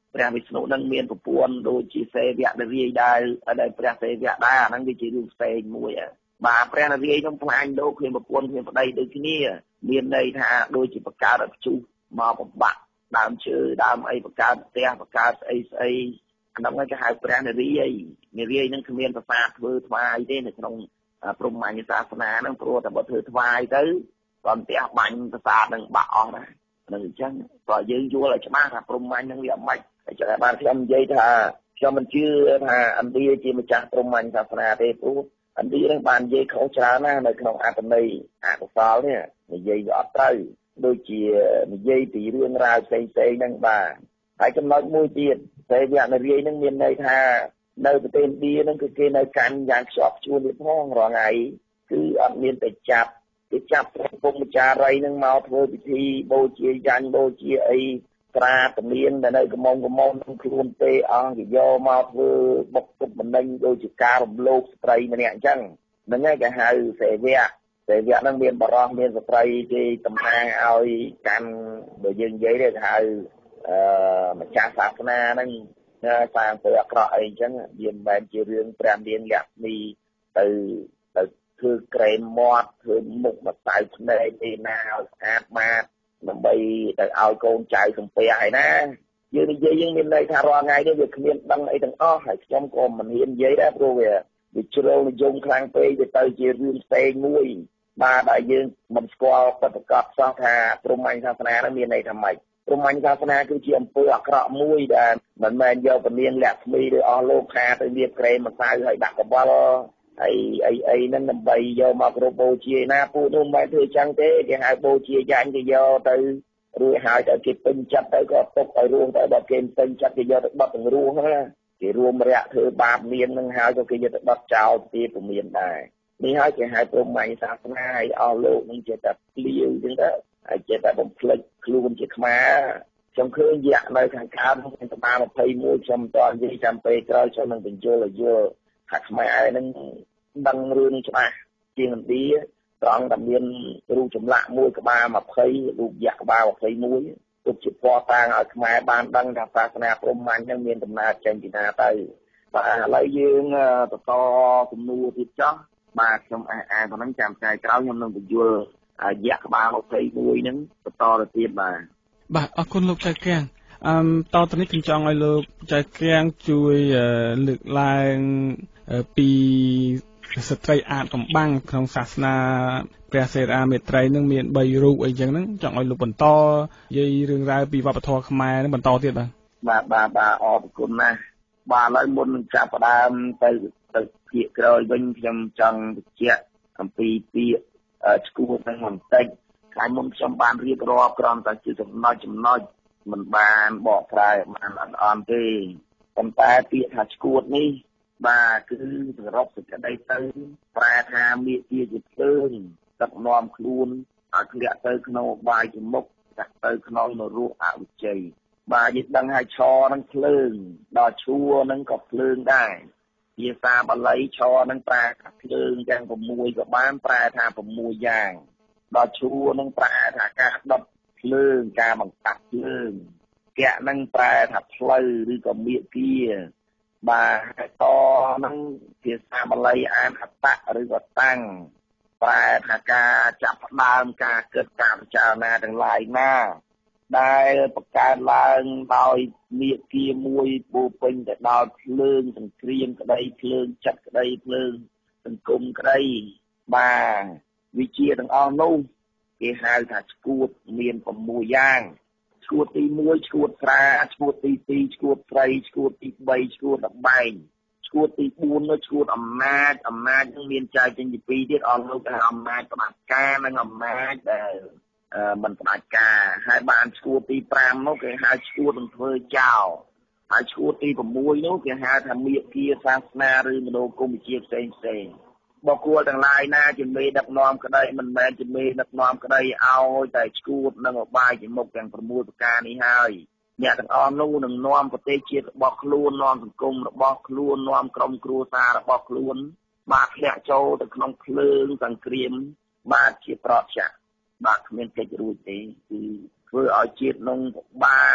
Speaker 5: ព្រះវិស្ណុនឹងមានប្រពន្ធដូចជាសេវៈនារីដែរដែលព្រះសេវៈដែរអាហ្នឹងវាជារឿងផ្សេងមួយបាទព្រះនារីនឹងផ្លាញលោកគ្មានប្រពន្ធគ្មានប្តីដូចគ្នាមានន័យថាដូចជាបង្កើតឲ្យជុះមកបំបាក់ដើមឈើដើមអីបង្កើតផ្ទះបង្កើតស្អីស្អីអាហ្នឹងគេហៅព្រះនារីឯងនារីនឹងគ្មានប្រសាទធ្វើថ្វាយទេនៅក្នុងព្រហ្មញ្ញសាសនាហ្នឹងព្រោះតែបើធ្វើថ្វាយទៅគាត់ផ្ទះបាញ់ប្រសាទនឹងបាក់អស់ដែរនឹងអញ្ចឹងព្រោះយើងយល់ឲ្យច្បាស់ថាព្រហ្មញ្ញហ្នឹងវាអត់ម៉េចតែចឹងបានខ្ញុំនិយាយថាខ្ញុំមិនជឿថាឥណ្ឌាជាម្ចាស់ព្រហ្មញ្ញសាសនាទេព្រោះឥណ្ឌានឹងបាននិយាយខុសច្រើនណាស់នៅក្នុងអត្ថន័យអកុសលនេះនិយាយវាអត់ត្រូវដូចជានិយាយពីរឿងរ៉ាវផ្សេងៗហ្នឹងបាទហើយចំណុចមួយទៀតសេវៈនារីហ្នឹងមានន័យថានៅប្រទេសឥណ្ឌាហ្នឹងគឺគេនៅកាន់យ៉ាងខ្ជាប់ខ្ជួនទៀតផងរាល់ថ្ងៃគឺអត់មានតែចាប់គេចាប់ព្រះពុកម្ចារីហ្នឹងមកធ្វើពិធីបូជាយញ្ញបូជាអីត្រាតមានដែលនៅកំងកំងក្នុងខ្លួនទេអង្គគេយកមកធ្វើបុកទុកបណ្ដេញដូចជាការរំលោភស្ត្រីម្នាក់អញ្ចឹងហ្នឹងឯងគេហៅសេវៈសេវៈហ្នឹងមានបរិសុទ្ធមានស្ត្រីគេតំណាងឲ្យកាន់បើយើងនិយាយទៅគេហៅអឺម្ចាស់សាសនាហ្នឹងសាងធ្វើអាក្រក់អីអញ្ចឹងវាមិនមែនជារឿងព្រះនាងលក្ខមីទៅទៅធ្វើក្រែមមាត់ធ្វើមុខម្សៅភ្នែកទេណាឲ្យស្អាតបាតដើម្បីទៅឲ្យកូនចៅសំពះហើយណាយើងនិយាយយើងមានន័យថារាល់ថ្ងៃនេះវាគ្មានដឹងអីទាំងអស់ហើយខ្ញុំក៏មិនហ៊ាននិយាយដែរព្រោះវាវាជ្រុលនិយមខ្លាំងពេកវាទៅជារឿងផ្សេងមួយបាទដែលយើងមិនស្គាល់ពិតប្រាកដសោះថាព្រហ្មញ្ញសាសនានោះមានន័យថាម៉េចព្រហ្មញ្ញសាសនាគឺជាអំពើអាក្រក់មួយដែលមិនមែនយកពនាងលក្ខមីឬអស់លោកខាទៅលាបក្រែមម្សៅហើយដាក់កបល់អីអីអីហ្នឹងដើម្បីយកមកគោរពបូជាណាពូនោះមិនមែនធ្វើចឹងទេគេហៅបូជាយញ្ញគេយកទៅរួចហើយទៅគេពេញចិត្តទៅក៏ទុកឲ្យរស់ទៅដល់គេពេញចិត្តគេយកទៅបត់ទាំងរស់ណាគេរួមរយៈធ្វើបាបមាននឹងហើយក៏គេយកទៅបត់ចោលទីពុំមានដែរនេះហើយគេហៅព្រហ្មញ្ញសាសនាឲ្យអស់លោកនឹងជាតែភ្លាវចឹងទៅហើយជាតែបំភ្លេចខ្លួនជាខ្មែរខ្ញុំឃើញយៈនៅខាងកើតមានត្បាម្ភៃមួយខ្ញុំតនិយាយចាំពេលក្រោយខ្ញុំនឹងបញ្យល់ឲ្យយល់ថាខ្មែរនឹងដឹងរឿងច្បាស់ជាងឥណ្ឌាត្រង់តែមានរូបចម្លាក់មួយក្បាលម្ភៃរូបយៈក្បាលម្ភៃមួយទុកជាពណ៌តាំងឲ្យខ្មែរបានដឹងថាសាសនាព្រហ្មញ្ញនឹងមានដំណើរចេញពីណាទៅបាទឥឡូវយើងបន្តជំនួសទៀតចោះបាទខ្ញុំអះអាងប៉ុណ្ណឹងចាំថ្ងៃក្រោយខ្ញុំនឹងបញ្យល់យៈក្បាលម្ភៃមួយហ្នឹងបន្តទៅទៀតបាទ
Speaker 6: បាទអរគុណលោកចៅកៀងអឺតទៅនេះខ្ញុំចង់ឲ្យលោកចៅកៀងជួយលើកឡើងពីស្ត្រីអាតកំបាំងក្នុងសាសនាព្រះសេរាមេត្រីនឹងមានបីរូបអីចឹងហ្នឹងចង់ឲ្យលោកបន្តនិយាយរឿងរ៉ាវពីវប្បធម៌ខ្មែរនឹងបន្តទៀតបាទ
Speaker 5: បាទបាទអរគុណណាស់បាទឥឡូវមុននឹងចាប់ផ្ដើមទៅទៅភាគក្រោយវិញខ្ញុំចង់បញ្ជាក់អំពីពាក្យឈ្គួតនឹងបន្តិចខាងមុនខ្ញុំបានរៀបរាប់គ្រាន់តែជាចំណុចចំណុចមិនបានបកប្រែបានអត់អន់ទេប៉ុន្តែពាក្យថាឈ្គួតនេះបាទគឺសរុបសេចក្តីទៅប្រែថាមាគ៌ាជាភ្លើងដឹកនាំខ្លួនឲ្យធ្លាក់ទៅក្នុងអបាយជាមុខដាក់ទៅក្នុងនរកអវិជ័យបាទយើងដឹងហើយឆនឹងភ្លើងដល់ឈួរនឹងក៏ភ្លើងដែរភាសាបាលីឆនឹងប្រែថាភ្លើងទាំង6ក៏បានប្រែថា6យ៉ាងដល់ឈួរនឹងប្រែថាការដុតភ្លើងការបង្កាត់ភ្លើងកៈនឹងប្រែថាផ្លូវឬក៏មាគ៌ាបាទតនឹងភាសាបាលីអានអតៈឬក៏តាំងប្រែថាការចាប់ផ្ដើមការគិតការពិចារណាទាំងឡាយណាដែលបង្កើតឡើងដោយមាគ៌ាមួយពោពេញទៅដោយភ្លើងសង្គ្រាមក្តីភ្លើងចិត្តក្តីភ្លើងសង្គមក្តីបាទវិជាទាំងអស់នោះគេហៅថាឈួតមាន6យ៉ាងឈួតទី1ឈួតស្រាឈួតទី2ឈួតស្រីឈួតទី3ឈួតលបែងឈួតទី4នោះឈួតអំណាចអំណាចនឹងមានចែកចេញពី2ទៀតអស់លោកថាអំណាចផ្ដាច់ការនិងអំណាចដែលមិនផ្ដាច់ការហើយបានឈួតទី5នោះគេហៅឈួតនឹងធ្វើចោលហើយឈួតទី6នោះគេហៅថាមាគ៌ាសាសនាឬមនោគមវិជ្ជាផ្សេងផ្សេងបុគ្គលទាំងឡាយណាជាមេដឹកនាំក្តីមិនមែនជាមេដឹកនាំក្តីឲ្យតែឈួតនឹងអបាយជាមុខទាំង6ប្រការនេះហើយអ្នកទាំងអស់នោះនឹងនាំប្រទេសជាតិរបស់ខ្លួននាំសង្គមរបស់ខ្លួននាំក្រុមគ្រួសាររបស់ខ្លួនបាទធ្លាក់ចូលទៅក្នុងភ្លើងសង្គ្រាមបាទជាប្រឆាបាទគ្មានកិច្ចរួចទេគឺធ្វើឲ្យជាតិនឹងពិបាក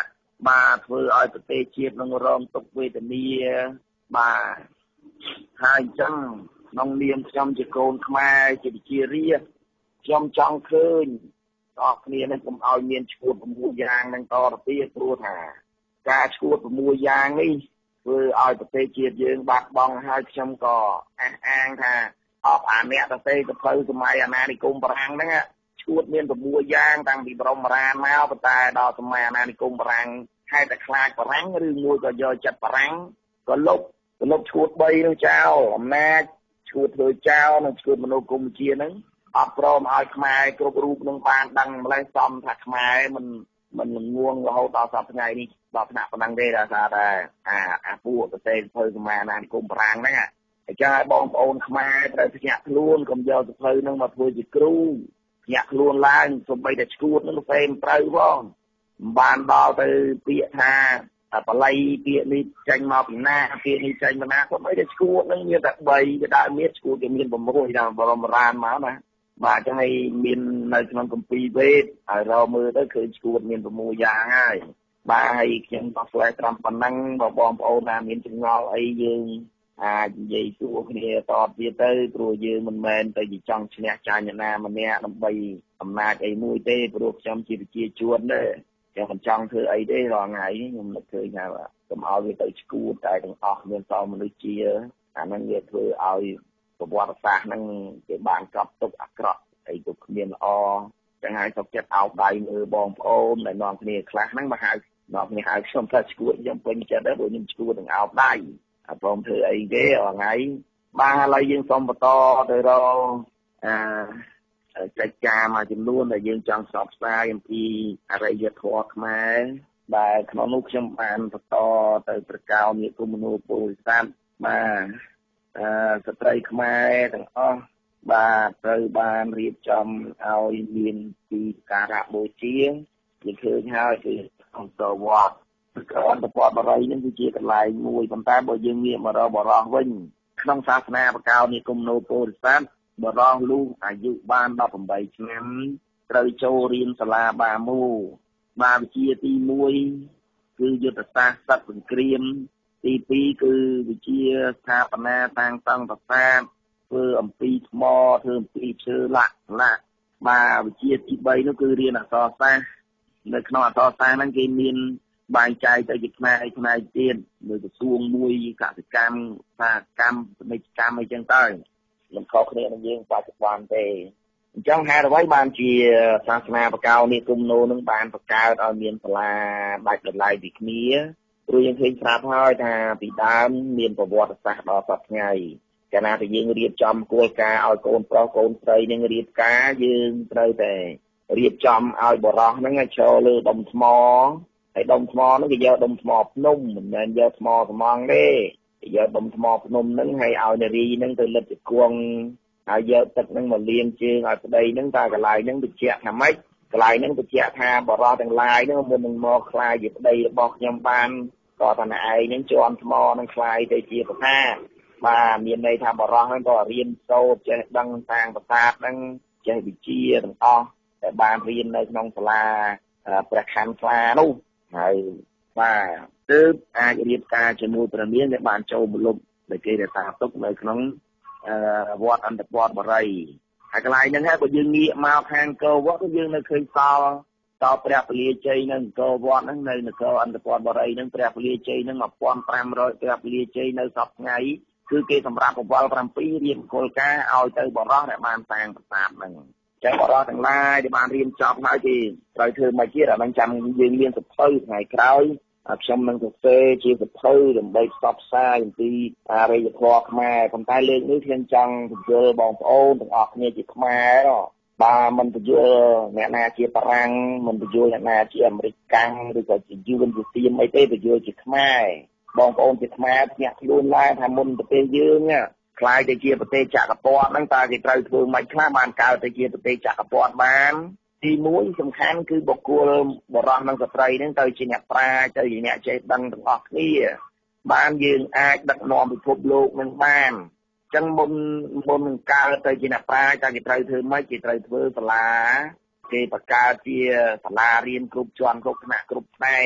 Speaker 5: បាទធ្វើឲ្យប្រទេសជាតិនឹងរងទុក្ខវេទនាបាទហើយអញ្ចឹងក្នុងនាមខ្ញុំជាកូនខ្មែរជាប្រជារាស្ត្រខ្ញុំចង់ឃើញដល់គ្នានេះកុំឲ្យមានឈួត៦យ៉ាងនឹងតទៅទៀតព្រោះថាការឈួត៦យ៉ាងនេះធ្វើឲ្យប្រទេសជាតិយើងបាត់បង់ហើយខ្ញុំក៏អះអាងថាអបអាអ្នកតទេទៅភៅសម័យអាណានិគមបារាំងហ្នឹងឈួតមាន៦យ៉ាងតាំងពីបរមរានមកប៉ុន្តែដល់សម័យអាណានិគមបារាំងហេតុតែខ្លាចបារាំងឬមួយក៏យកចិត្តបារាំងក៏លុបក៏លុបឈួតបីនោះចោលអំណាចឈួតធ្វើចោលនិងឈួតមនុស្សកម្ពុជាហ្នឹងអត់ព្រមឲ្យខ្មែរគ្រប់រូបនឹងបានដឹងម្លេះសំថាខ្មែរមិនមិនងួងរហូតដល់សប្តាហ៍ថ្ងៃនេះដល់ថ្នាក់ប៉ុណ្ណឹងទេដោយសារតែអាអាពួកប្រទេសភៅសម័យអាណានិគមបារាំងហ្នឹងហើយចាបងប្អូនខ្មែរត្រូវភ្ញាក់ខ្លួនកុំយកសភៅហ្នឹងមកធ្វើជាគ្រូភ្ញាក់ខ្លួនឡើងសូម្បីតែឈួតហ្នឹងទៅមិនត្រូវផងបានដល់ទៅពាក្យថាបល័យពាក្យនេះចេញមកពីណាពាក្យនេះចេញពីណាក៏មិនได้ឈួតហ្នឹងមានតែបីក៏ដើមមានឈួតគេមាន៦ដល់បរមរានមកណាបាទចឹងហើយមាននៅក្នុងគម្ពីរវេទហើយរកមើលទៅឃើញឈួតមាន៦យ៉ាងហើយបាទហើយខ្ញុំក៏ស្វែងត្រង់ប៉ុណ្ណឹងបងប្អូនណាមានចម្ងល់អីយើងអាចនិយាយសួរគ្នាតបទៀតទៅព្រោះយើងមិនមែនទៅចង់ឈ្នះចាញ់ណាម្នាក់ដើម្បីអំណាចអីមួយទេព្រោះខ្ញុំជាប្រជាជនទេខ្ញុំមិនចង់ធ្វើអីទេរាល់ថ្ងៃខ្ញុំនឹកឃើញថាកុំឲ្យវាទៅឈួតតែទាំងអស់មានសល់មនុស្សជាអាហ្នឹងវាធ្វើឲ្យប្រវត្តិសាស្ត្រហ្នឹងគេបានកប់ទុកអាក្រក់អីទុកគ្មានល្អចឹងហើយសុខចិត្តអោបដៃមើលបងប្អូនដែលនាំគ្នាខ្លះហ្នឹងមកហៅនាំគ្នាហៅខ្ញុំថាឈួតខ្ញុំពេញចិត្តដែរព្រោះខ្ញុំឈួតនឹងអោបដៃអត់ព្រមធ្វើអីទេរាល់ថ្ងៃបាទឥឡូវយើងសូមបន្តទៅរកអឺកិច្ចការមួយចំនួនដែលយើងចង់ផ្សព្វផ្សាយអំពីអរិយធម៌ខ្មែរដែលក្នុងនោះខ្ញុំបានបន្តទៅប្រកាសមេគុំមនោពលិស័តបាទអឺស្ត្រីខ្មែរទាំងអស់បាទត្រូវបានរៀបចំឲ្យមានទីការៈបូជាយើងឃើញហើយគឺអង្គរវត្តគឺអន្តរបរិយនឹងគឺជាកន្លែងមួយប៉ុន្តែបើយើងងាកមករកបរោះវិញក្នុងសាសនាបកោនិគមនោពោធិសត្វបរោះលុះអាយុបានដប់៨ឆ្នាំត្រូវចូលរៀនសាលាបាមូបាទវិជ្ជាទីមួយគឺយុទ្ធសាស្ត្រសត្វសង្គ្រាមទីពីរគឺវិជ្ជាស្ថាបនាតាំងតង់ប្រាសាទធ្វើអំពីថ្មធ្វើអំពីឈើលាក់លាក់បាទវិជ្ជាទីបីនោះគឺរៀនអក្សរសាស្ត្រនៅក្នុងអក្សរសាស្ត្រហ្នឹងគេមានបែងចែកទៅជាផ្នែកផ្នែកទៀតលើក្រសួងមួយកសិកម្មសាកម្មពាណិជ្ជកម្មអីចឹងទៅមិនខុសគ្នានឹងយើងបច្ចុប្បន្នទេអញ្ចឹងហេតុអ្វីបានជាសាសនាបកោនិគមនោនឹងបានបង្កើតឲ្យមានសាលាដាច់ដោយឡែកពីគ្នាព្រោះយើងឃើញប្រាប់ហើយថាពីដើមមានប្រវត្តិសាស្ត្រដល់សប្តាហ៍ថ្ងៃកាលណាដែលយើងរៀបចំគោលការណ៍ឲ្យកូនប្រុសកូនស្រីនឹងរៀបការយើងត្រូវតែរៀបចំឲ្យបរោះហ្នឹងឲ្យឈរលើដុំថ្មហើយដុំថ្មហ្នឹងគេយកដុំថ្មភ្នំមិនមែនយកថ្មសំងទេគេយកដុំថ្មភ្នំហ្នឹងហើយឲ្យនារីហ្នឹងទៅលិតជង្គង់ហើយយកទឹកហ្នឹងមកលាងជើងឲ្យប្តីហ្នឹងតើកន្លែងហ្នឹងបញ្ជាក់ថាម៉េចកន្លែងហ្នឹងបញ្ជាក់ថាបរោះទាំងឡាយហ្នឹងមុននឹងមកខ្លាយជាប្តីរបស់ខ្ញុំបានក៏ថាណែឯងហ្នឹងជាន់ថ្មហ្នឹងខ្លាយទៅជាប្រថាបាទមានន័យថាបរោះហ្នឹងក៏រៀនសូត្រចេះដឹងតាំងប្រាសាទហ្នឹងចេះវិជ្ជាទាំងអស់តែបានរៀននៅក្នុងសាលាព្រះខ័នខ្លានោះហើយបាទទើបអាចរៀបការជាមួយព្រះនាងដែលបានចូលមលុបដែលគេរក្សាទុកនៅក្នុងវត្តអន្តរបរិយហើយកន្លែងហ្នឹងហើយបើយើងងាកមកខាងកោវត្តយើងនៅឃើញសល់តព្រះពលាជ័យនៅកោវត្តហ្នឹងនៅនគរអន្តរបរិយហ្នឹងព្រះពលាជ័យហ្នឹងmột nghìn năm trămព្រះពលាជ័យនៅសពថ្ងៃគឺគេសម្រាប់ប្រវល់7រៀបគោលការណ៍ឲ្យទៅបរោះដែលបានតាំងប្រាសាទហ្នឹងចឹងបរោះទាំងឡាយដែលបានរៀនចប់ហើយគេត្រូវធ្វើមកទៀតអាហ្នឹងចាំយើងមានសភៅថ្ងៃក្រោយខ្ញុំនឹងសរសេរជាសភៅដើម្បីផ្សព្វផ្សាយអំពីអរិយធម៌ខ្មែរប៉ុន្តែលើកនេះខ្ញុំចង់បញ្យល់បងប្អូនទាំងអស់គ្នាជាខ្មែរបាទមិនបញ្យល់អ្នកណាជាបារាំងមិនបញ្យល់អ្នកណាជាអាមេរិកកាំងឬក៏ជាយួនជាសៀមអីទេបញ្យល់ជាខ្មែរបងប្អូនជាខ្មែរភ្ញាក់ខ្លួនឡើងថាមុនប្រទេសយើងខ្លាយទៅជាប្រទេសចក្រពត្តិហ្នឹងតើគេត្រូវធ្វើម៉េចខ្លះបានកើតទៅជាប្រទេសចក្រពត្តិបានទីមួយសំខាន់គឺបុគ្គលបរិសុទ្ធនិងស្ត្រីហ្នឹងទៅជាអ្នកប្រាជ្ញទៅជាអ្នកចេះដឹងទាំងអស់គ្នាបានយើងអាចដឹកនាំពិភពលោកនឹងបានអញ្ចឹងមុនមុននឹងកើតទៅជាអ្នកប្រាជ្ញតើគេត្រូវធ្វើម៉េចគេត្រូវធ្វើសាលាគេបង្កើតជាសាលារៀនគ្រប់ជាន់គ្រប់ថ្នាក់គ្រប់ផ្នែក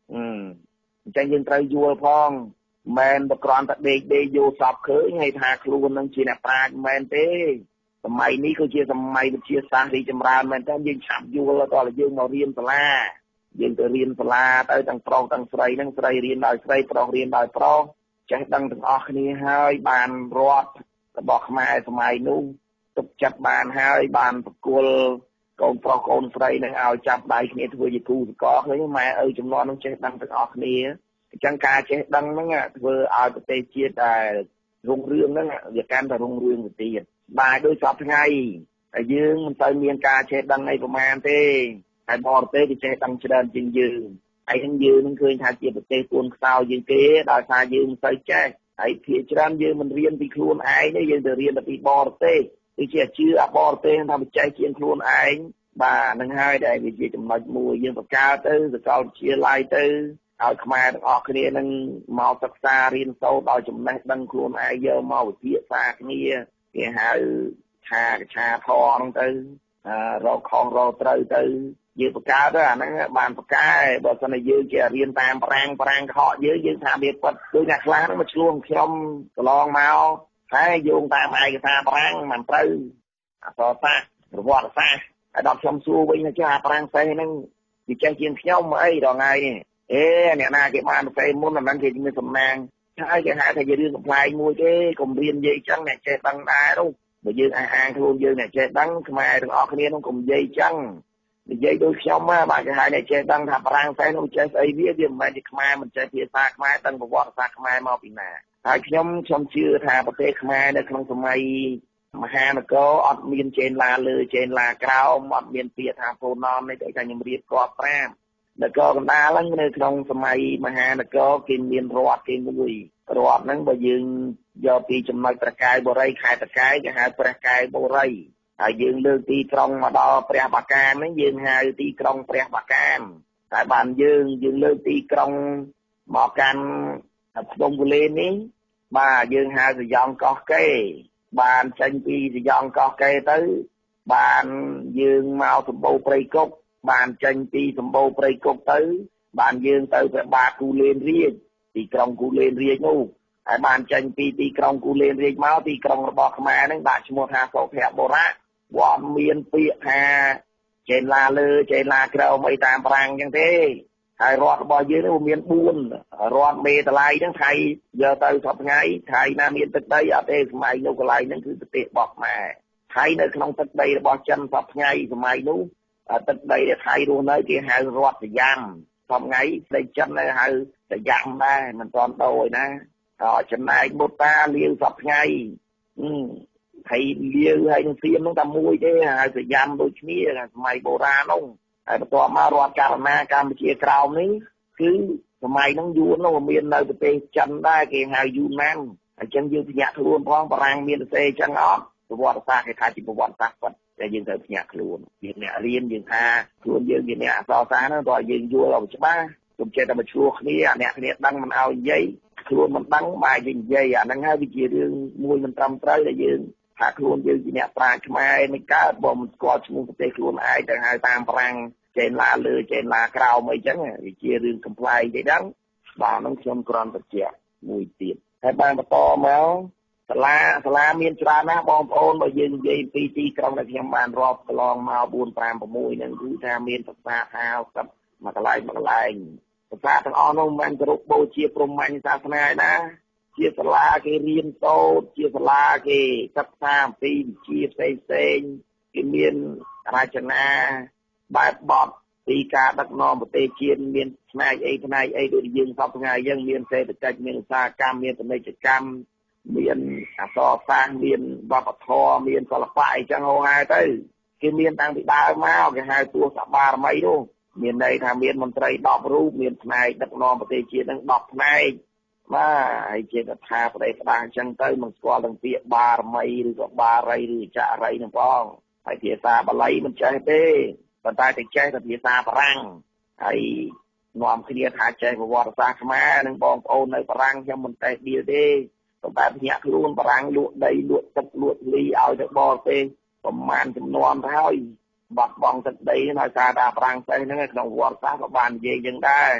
Speaker 5: อืมអញ្ចឹងយើងត្រូវយល់ផងមែនប្រក្រន់តែដេកដេកយកសពឃើញហើយថាខ្លួននឹងជាអ្នកប្រាជ្ញមែនទេសម័យនេះគឺជាសម័យវិទ្យាសាស្ត្ររីចម្រើនមែនតើយើងឆាប់យល់ដល់យើងមករៀនសាលាយើងទៅរៀនសាលាទៅទាំងប្រុសទាំងស្រីហ្នឹងស្រីរៀនដោយស្រីប្រុសរៀនដោយប្រុសចេះដឹងទាំងអស់គ្នាហើយបានរដ្ឋរបស់ខ្មែរសម័យនោះទុកចិត្តបានហើយបានប្រគល់កូនប្រុសកូនស្រីនឹងឲ្យចាប់ដៃគ្នាធ្វើជាគូសកលឃើញម៉ែឪចំនួននឹងចេះដឹងទាំងអស់គ្នាអញ្ចឹងការចេះដឹងហ្នឹងធ្វើឲ្យប្រទេសជាតិដែលរុងរឿងហ្នឹងវាកាន់តែរុងរឿងទៅទៀតបាទដោយសពថ្ងៃតែយើងមិនទៅមានការចេះដឹងអីប្រមាណទេហើយបរទេសគេចេះដឹងច្រើនជាងយើងហើយនឹងយើងនឹងឃើញថាជាប្រទេសពួនខ្សោយជាងគេដោយសារយើងមិនទៅចេះហើយភាគច្រើនយើងមិនរៀនពីខ្លួនឯងទេយើងទៅរៀនពីបរទេសគឺជាជឿអាបរទេសថាបច្ចេកជាងខ្លួនឯងបាទនឹងហើយដែលវាជាចំណុចមួយយើងបង្កើតទៅសាកលវិទ្យាល័យទៅឲ្យខ្មែរទាំងអស់គ្នានឹងមកសិក្សារៀនសូត្រដោយចំណេះដឹងខ្លួនឯងយកមកវិភាគសាគ្នាគេហៅថាកឆាធរហ្នឹងទៅរកខុសរកត្រូវទៅយើងបង្កើតទៅអាហ្នឹងបានប្រកែបើសិនជាយើងជារៀនតាមប្រាំងប្រាំងខកយើងយើងថាវាពិតដូចអ្នកខ្លះហ្នឹងមកឆ្លងខ្ញុំកន្លងមកតែយោងតាមឯកសារប្រាំងមិនត្រូវអសរសាស្ត្រប្រវត្តិសាស្ត្រហើយដល់ខ្ញុំសួរវិញថាអាប្រាំងផ្សេងហ្នឹងវាចេះជាងខ្ញុំអីដល់ថ្ងៃនេះអេអ្នកណាគេបានផ្សេងមុនអាហ្នឹងគេមានសំណាងហើយគេហៅថាជារឿងកំប្លែងមួយទេកុំរៀននិយាយចឹងអ្នកចេះដឹងដែរនោះបើយើងអាអាងខ្លួនយើងអ្នកចេះដឹងខ្មែរទាំងអស់គ្នានោះកុំនិយាយចឹងនិយាយដូចខ្ញុំមកបាទគេហៅអ្នកចេះដឹងថាប្រាំងផ្សេងនោះចេះស្អីវាវាមិនមែនជាខ្មែរមិនចេះភាសាខ្មែរដឹងប្រវត្តិសាស្ត្រខ្មែរមកពីណាហើយខ្ញុំខ្ញុំជឿថាប្រទេសខ្មែរនៅក្នុងសម័យមហានគរអត់មានចេនឡាលើចេនឡាក្រោមអត់មានពាក្យថាពូណននេះតែខ្ញុំរៀបគាត់ប្រាំនគរកណ្ដាលហ្នឹងនៅក្នុងសម័យមហានគរគេមានរដ្ឋគេមួយរដ្ឋហ្នឹងបើយើងយកពីចំណុចប្រកែកបុរីខេត្តប្រកែកគេហៅព្រះកែវបុរីហើយយើងលើកទីក្រុងមកដល់ព្រះបាកានហ្នឹងយើងហៅទីក្រុងព្រះបាកានតែបានយើងយើងលើកទីក្រុងមកកាន់ភ្នំគូលែននេះបាទយើងហៅសយ៉ងកោះកេរបានចេញពីសយ៉ងកោះកេរទៅបានយើងមកសម្បូរព្រៃគុកបានចេញពីសម្បូរព្រៃគុកទៅបានយើងទៅព្រះបាទគូលែនរាជទីក្រុងគូលែនរាជនោះហើយបានចេញពីទីក្រុងគូលែនរាជមកទីក្រុងរបស់ខ្មែរហ្នឹងដាក់ឈ្មោះថាសុភៈបុរៈវត្តមានពាក្យថាចេនឡាលើចេនឡាក្រោមអីតាមប្រាំងអញ្ចឹងទេហើយរដ្ឋរបស់យើងនេះមានបួនរដ្ឋមេតឡៃហ្នឹងថៃយកទៅសពថ្ងៃថៃណាមានទឹកដីអត់ទេសម័យនោះកន្លែងហ្នឹងគឺប្រទេសរបស់ខ្មែរថៃនៅក្នុងទឹកដីរបស់ចិនសពថ្ងៃសម័យនោះទឹកដីដែលថៃរស់នៅគេហៅរដ្ឋសយ៉ាំសពថ្ងៃស្ដីចិននៅហៅសយ៉ាំដែរមិនទាន់ដូរឯណាចំណែកមុតតាលាវសពថ្ងៃហើយលាវហើយនឹងសៀមនោះតែមួយទេហៅសយ៉ាំដូចគ្នាសម័យបុរាណនោះហើយបន្ទាប់មករដ្ឋករណាកម្ពុជាក្រោមនេះគឺសម័យហ្នឹងយួននោះមាននៅប្រទេសចិនដែរគេហៅយូណានអញ្ចឹងយើងភ្ញាក់ខ្លួនផងបារាំងមានប្រទេសអញ្ចឹងអត់ប្រវត្តិសាស្ត្រគេថាជាប្រវត្តិសាស្ត្រពិតតែយើងត្រូវភ្ញាក់ខ្លួនយើងអ្នករៀនយើងថាខ្លួនយើងជាអ្នកអក្សរសាស្ត្រហ្នឹងតើយើងយល់ឲ្យច្បាស់កុំចេះតែមកឆ្លោះគ្នាអ្នកគ្នាដឹងមិនឲ្យនិយាយខ្លួនមិនដឹងបែរជានិយាយអាហ្នឹងហើយវាជារឿងមួយមិនត្រឹមត្រូវដែលយើងថាខ្លួនយើងជាអ្នកប្រាជ្ញខ្មែរមិនកើតបើមិនស្គាល់ឈ្មោះប្រទេសខ្លួនឯងទៅហៅតាមប្រាំងចេនឡាលើចេនឡាក្រោមអីចឹងវាជារឿងកំ pl ៃ ទេដឹងបាទហ្នឹងខ្ញុំគ្រាន់តែបញ្ជាក់មួយទៀតហើយបានបន្តមកសាលាសាលាមានច្រើនណាស់បងប្អូនបើយើងនិយាយពីទីក្រុងដែលខ្ញុំបានរាប់កន្លងមកបួន ប្រាំ ៦ហ្នឹងគឺថាមានភាសាហាវกับមួយកន្លែងមួយកន្លែងភាសាទាំងអស់នោះមិនគោរពបូជាព្រហ្មញ្ញសាសនាឯណាជាសាលាគេរៀនសូត្រជាសាលាគេសិក្សាអំពីវិជ្ជាផ្សេងផ្សេងគេមានរចនាបែបបទពីការដឹកនាំប្រទេសជាតិមានផ្នែកអីផ្នែកអីដូចយើងសពថ្ងៃយើងមានសេដ្ឋកិច្ចមានឧស្សាហកម្មមានពាណិជ្ជកម្មមានអក្សរសាស្ត្រមានវប្បធម៌មានសិល្បៈអីចឹងហោហែទៅគេមានតាំងពីដើមមកគេហៅទស្សបារមីនោះមានន័យថាមានមន្ត្រីដប់រូបមានផ្នែកដឹកនាំប្រទេសជាតិនឹងដប់ផ្នែកបាទហើយជាកថាប្រទេសផ្ដាស់អញ្ចឹងទៅមិនស្គាល់ទាំងពាក្យបារមីឬក៏បារីឬចរីនឹងផងហើយភាសាបាលីមិនចេះទេប៉ុន្តែតែចេះតែភាសាបារាំងហើយនាំគ្នាថាចេះប្រវត្តិសាស្ត្រខ្មែរនឹងបងប្អូននៅបារាំងខ្ញុំមិនតែដៀលទេប៉ុន្តែភ្ញាក់ខ្លួនបារាំងលក់ដីលក់ទឹកលក់លីឲ្យទៅបរទេសប្រមាណចំនួនទៅហើយបាត់បង់ទឹកដីហើយសារថាបារាំងផ្សេងហ្នឹងក្នុងប្រវត្តិសាស្ត្រក៏បាននិយាយយ៉ាងដែរ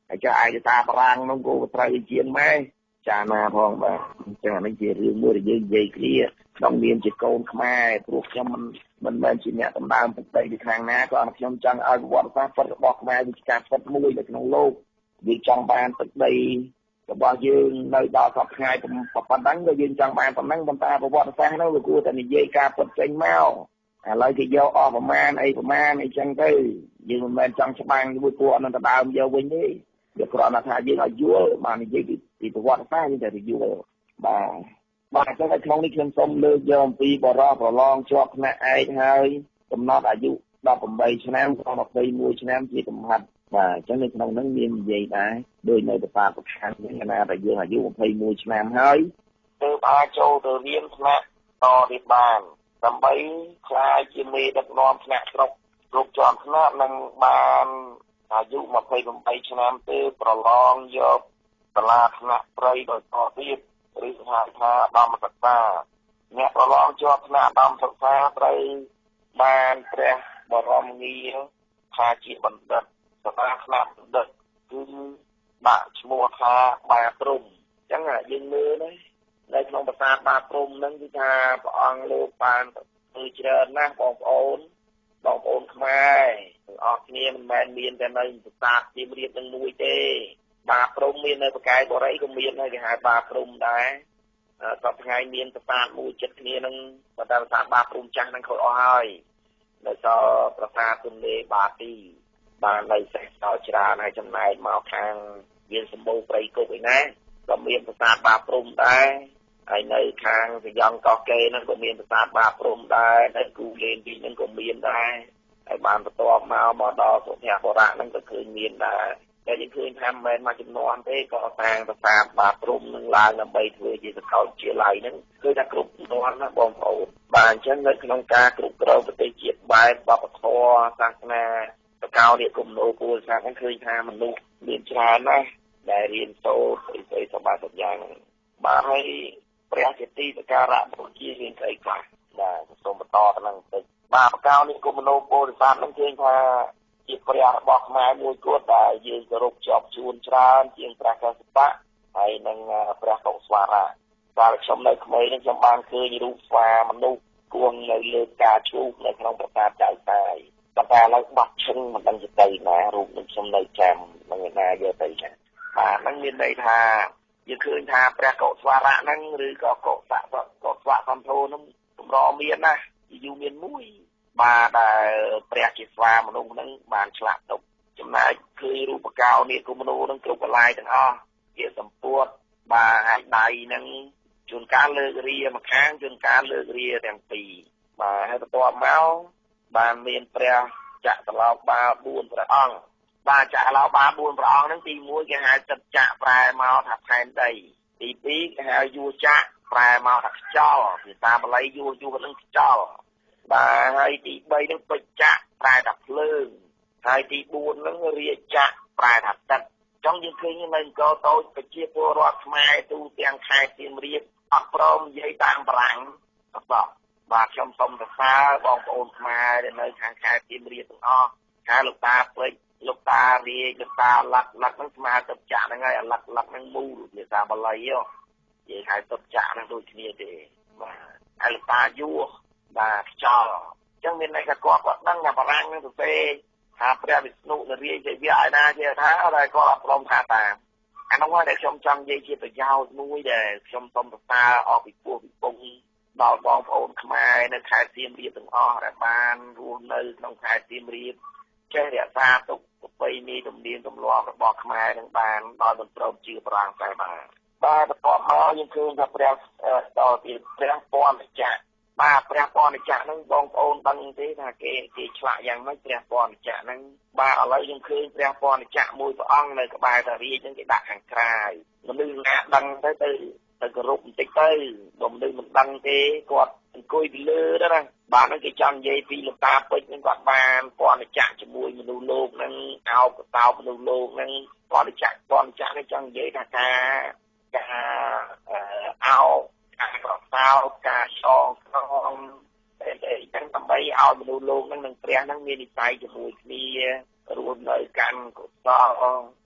Speaker 5: ហើយចាឯកសារបារាំងនោះគូត្រូវជាងម៉ែចាណាផងបាទអញ្ចឹងអានេះជារឿងមួយដែលយើងនិយាយគ្នាក្នុងនាមជាកូនខ្មែរព្រោះខ្ញុំមិនមិនមែនជាអ្នកដណ្ដើមទឹកដីពីខាងណាក៏ខ្ញុំចង់ឲ្យប្រវត្តិសាស្ត្រពិតរបស់ខ្មែរវាជាការពិតមួយនៅក្នុងលោកយើងចង់បានទឹកដីរបស់យើងនៅដល់សពថ្ងៃប៉ុណ្ណឹងក៏យើងចង់បានប៉ុណ្ណឹងប៉ុន្តែប្រវត្តិសាស្ត្រនោះវាគួរតែនិយាយការពិតចេញមកឥឡូវគេយកអស់ប្រមាណអីប្រមាណអីចឹងទៅយើងមិនមែនចង់ច្បាំងជាមួយពួកអនន្តដើមយកវិញទេវាគ្រាន់តែថាយើងឲ្យយល់បាននិយាយពីប្រវត្តិសាស្ត្រយើងតែយល់បាទបាទអញ្ចឹងនៅក្នុងនេះខ្ញុំសូមលើកយកអំពីបរិបទប្រឡងជាប់ថ្នាក់ឯកហើយកំណត់អាយុដប់ប្រាំបីឆ្នាំដល់ម្ភៃមួយឆ្នាំជាកំណត់បាទអញ្ចឹងនៅក្នុងហ្នឹងមាននិយាយដែរដោយនៅប្រសាទប្រខាំងហ្នឹងណាតែយើងអាយុម្ភៃមួយឆ្នាំហើយទើបអាចចូលទៅរៀនថ្នាក់តទៀតបានដើម្បីខ្លាយជាមេដឹកនាំថ្នាក់ស្រុកគ្រប់ជាន់ថ្នាក់នឹងបានអាយុម្ភៃប្រាំបីឆ្នាំទេប្រឡងយកសាលាថ្នាក់ព្រៃដោយតទៀតឬហៅថាដំសិក្សាអ្នកប្រឡងជាប់ថ្នាក់ដំសិក្សាត្រូវបានព្រះបរមងារថាជាបណ្ឌិតសាលាថ្នាក់បណ្ឌិតគឺដាក់ឈ្មោះថាបាព្រំអញ្ចឹងយើងមើលណានៅក្នុងប្រាសាទបាព្រំហ្នឹងគឺថាព្រះអង្គលោកបានធ្វើច្រើនណាស់បងប្អូនបងប្អូនខ្មែរទាំងអស់គ្នាមិនមែនមានតែនៅប្រាសាទជារៀបនឹងមួយទេបាព្រំមាននៅបកាយបរិយក៏មានហើយគេហៅបាព្រំដែរសប្តាហ៍ថ្ងៃមានប្រាសាទមួយចិត្តគ្នានឹងបើតែប្រាសាទបាព្រំចាស់នឹងខូចអស់ហើយនៅសល់ប្រាសាទទុនលេបាទីបាននៅសេសសល់ច្រើនហើយចំណែកមកខាងយើងសម្បូរព្រៃគុកឯណាក៏មានប្រាសាទបាព្រំដែរហើយនៅខាងសយ៉ងកោះកេរហ្នឹងក៏មានប្រាសាទបាព្រំដែរនៅគូលេនទីហ្នឹងក៏មានដែរហើយបានបន្ទាប់មកមកដល់សុភ័ក្របុរៈហ្នឹងក៏ឃើញមានដែរតែយើងឃើញថាមិនមែនមកចំនួនទេក៏សាងប្រាសាទបាព្រំនឹងឡើងដើម្បីធ្វើជាសកលវិទ្យាល័យហ្នឹងគឺថាគ្រប់ចំនួនណាបងប្អូនបាទអញ្ចឹងនៅក្នុងការគ្រប់គ្រងប្រទេសជាតិបែបវប្បធម៌សាសនាសកលនេះគុំនោគូលសាស្ត្រហ្នឹងឃើញថាមនុស្សមានច្រើនណាស់ដែលរៀនសូត្រស្អីស្អីសប្បាយសប្យ៉ាងហ្នឹងបាទហើយព្រះជាទីសក្ការៈបូជាមានស្អីខ្លះបាទសូមបន្តទៅនឹងតិចបាទបកោនេះគុំនោគូលសាស្ត្រហ្នឹងឃើញថាជាព្រះរបស់ខ្មែរមួយគត់ដែលយើងគោរពជាប់ជួនច្រើនជាងព្រះកសិបៈហើយនឹងព្រះកុស្វារៈកាលខ្ញុំនៅក្មេងនេះខ្ញុំបានឃើញរូបស្វាមនុស្សគួងនៅលើការឈូកនៅក្នុងប្រាសាទចៅសាយប៉ុន្តែឥឡូវបាត់ឈឹងមិនដឹងទៅណារូបនេះខ្ញុំនៅចាំនឹងណាយកទៅចាបាទហ្នឹងមានន័យថាយើងឃើញថាព្រះកុស្វារៈហ្នឹងឬក៏កុសៈកុស្វៈសន្ធោហ្នឹងកម្រមានណាយូរមានមួយបាទដែលព្រះជាស្វាមនុស្សហ្នឹងបានឆ្លាក់ទុកចំណែកឃើញរូបកោនេះគុំមនុស្សហ្នឹងគ្រប់កន្លែងទាំងអស់ជាសម្ពួតបាទហើយដៃហ្នឹងជួនកាលលើករាម្ខាងជួនកាលលើករាទាំងពីរបាទហើយបន្ទាប់មកបានមានព្រះចក្រឡោកបាបួនព្រះអង្គបាទចក្រឡោកបាបួនព្រះអង្គហ្នឹងទីមួយគេហៅទឹកចក្រប្រែមកថាផែនដីទីពីរគេហៅយោចក្រប្រែមកថាខ្យល់ភាសាបាលីយោយោហ្នឹងខ្យល់បាទហើយទីបីហ្នឹងពេជ្ជៈប្រែថាភ្លើងហើយទីបួនហ្នឹងរាជៈប្រែថាទឹកចង់យើងឃើញនៅអង្គរតូចប្រជាពលរដ្ឋខ្មែរទូទាំងខេត្តសៀមរាបអត់ព្រមនិយាយតាមបារាំងអត់បាទបាទខ្ញុំសូមសរសើរបងប្អូនខ្មែរដែលនៅខាងខេត្តសៀមរាបទាំងអស់ថាលោកតាពេជ្រលោកតារាជលោកតាលឹកលឹកហ្នឹងស្មើទឹកចាក់ហ្នឹងហើយអាលឹកលឹកហ្នឹងមូលភាសាបាលីហ៎និយាយហៅទឹកចាក់ហ្នឹងដូចគ្នាទេបាទហើយលោកតាយួរបាទខ្យល់អញ្ចឹងមានន័យថាគាត់គាត់ដឹងថាបារាំងនឹងទៅទេថាព្រះវិស្ណុនរាជជាវាឯណាជាថាតែគាត់អត់ព្រមថាតាមអានោះហើយដែលខ្ញុំចង់និយាយជាប្រយោជន៍មួយដែលខ្ញុំសូមសរសើរអស់ពីពោះពីពងដល់បងប្អូនខ្មែរនៅខេត្តសៀមរាបទាំងអស់ដែលបានរស់នៅក្នុងខេត្តសៀមរាបចេះរក្សាទុកប្រពៃណីទំនៀមទម្លាប់របស់ខ្មែរនឹងបានដោយមិនព្រមជឿបារាំងតែបានបាទបន្ទាប់មកយើងឃើញថាព្រះដល់ពីព្រះពន្ធចក្របាទព្រះពន្ធចក្រហ្នឹងបងប្អូនដឹងទេថាគេគេឆ្លាក់យ៉ាងម៉េចព្រះពន្ធចក្រហ្នឹងបាទឥឡូវយើងឃើញព្រះពន្ធចក្រមួយព្រះអង្គនៅក្បែរតារាជហ្នឹងគេដាក់ខាងក្រៅមនុស្សណាដឹងទៅទៅទៅគោរពបន្តិចទៅបើមនុស្សមិនដឹងទេគាត់អង្គុយពីលើទៅណាបាទហ្នឹងគេចង់និយាយពីលោកតាពេជ្រហ្នឹងគាត់បានពន្ធចក្រជាមួយមនុស្សលោកហ្នឹងអោបកតោបមនុស្សលោកហ្នឹងពន្ធចក្រពន្ធចក្រនេះចង់និយាយថាការការអោបការប្រសើរការឆ្លងក្នុងតែតែចឹងដើម្បីឲ្យមនុស្សលោកហ្នឹងនឹងព្រះហ្នឹងមាននិស្ស័យជាមួយគ្នារស់នៅកាន់កុសល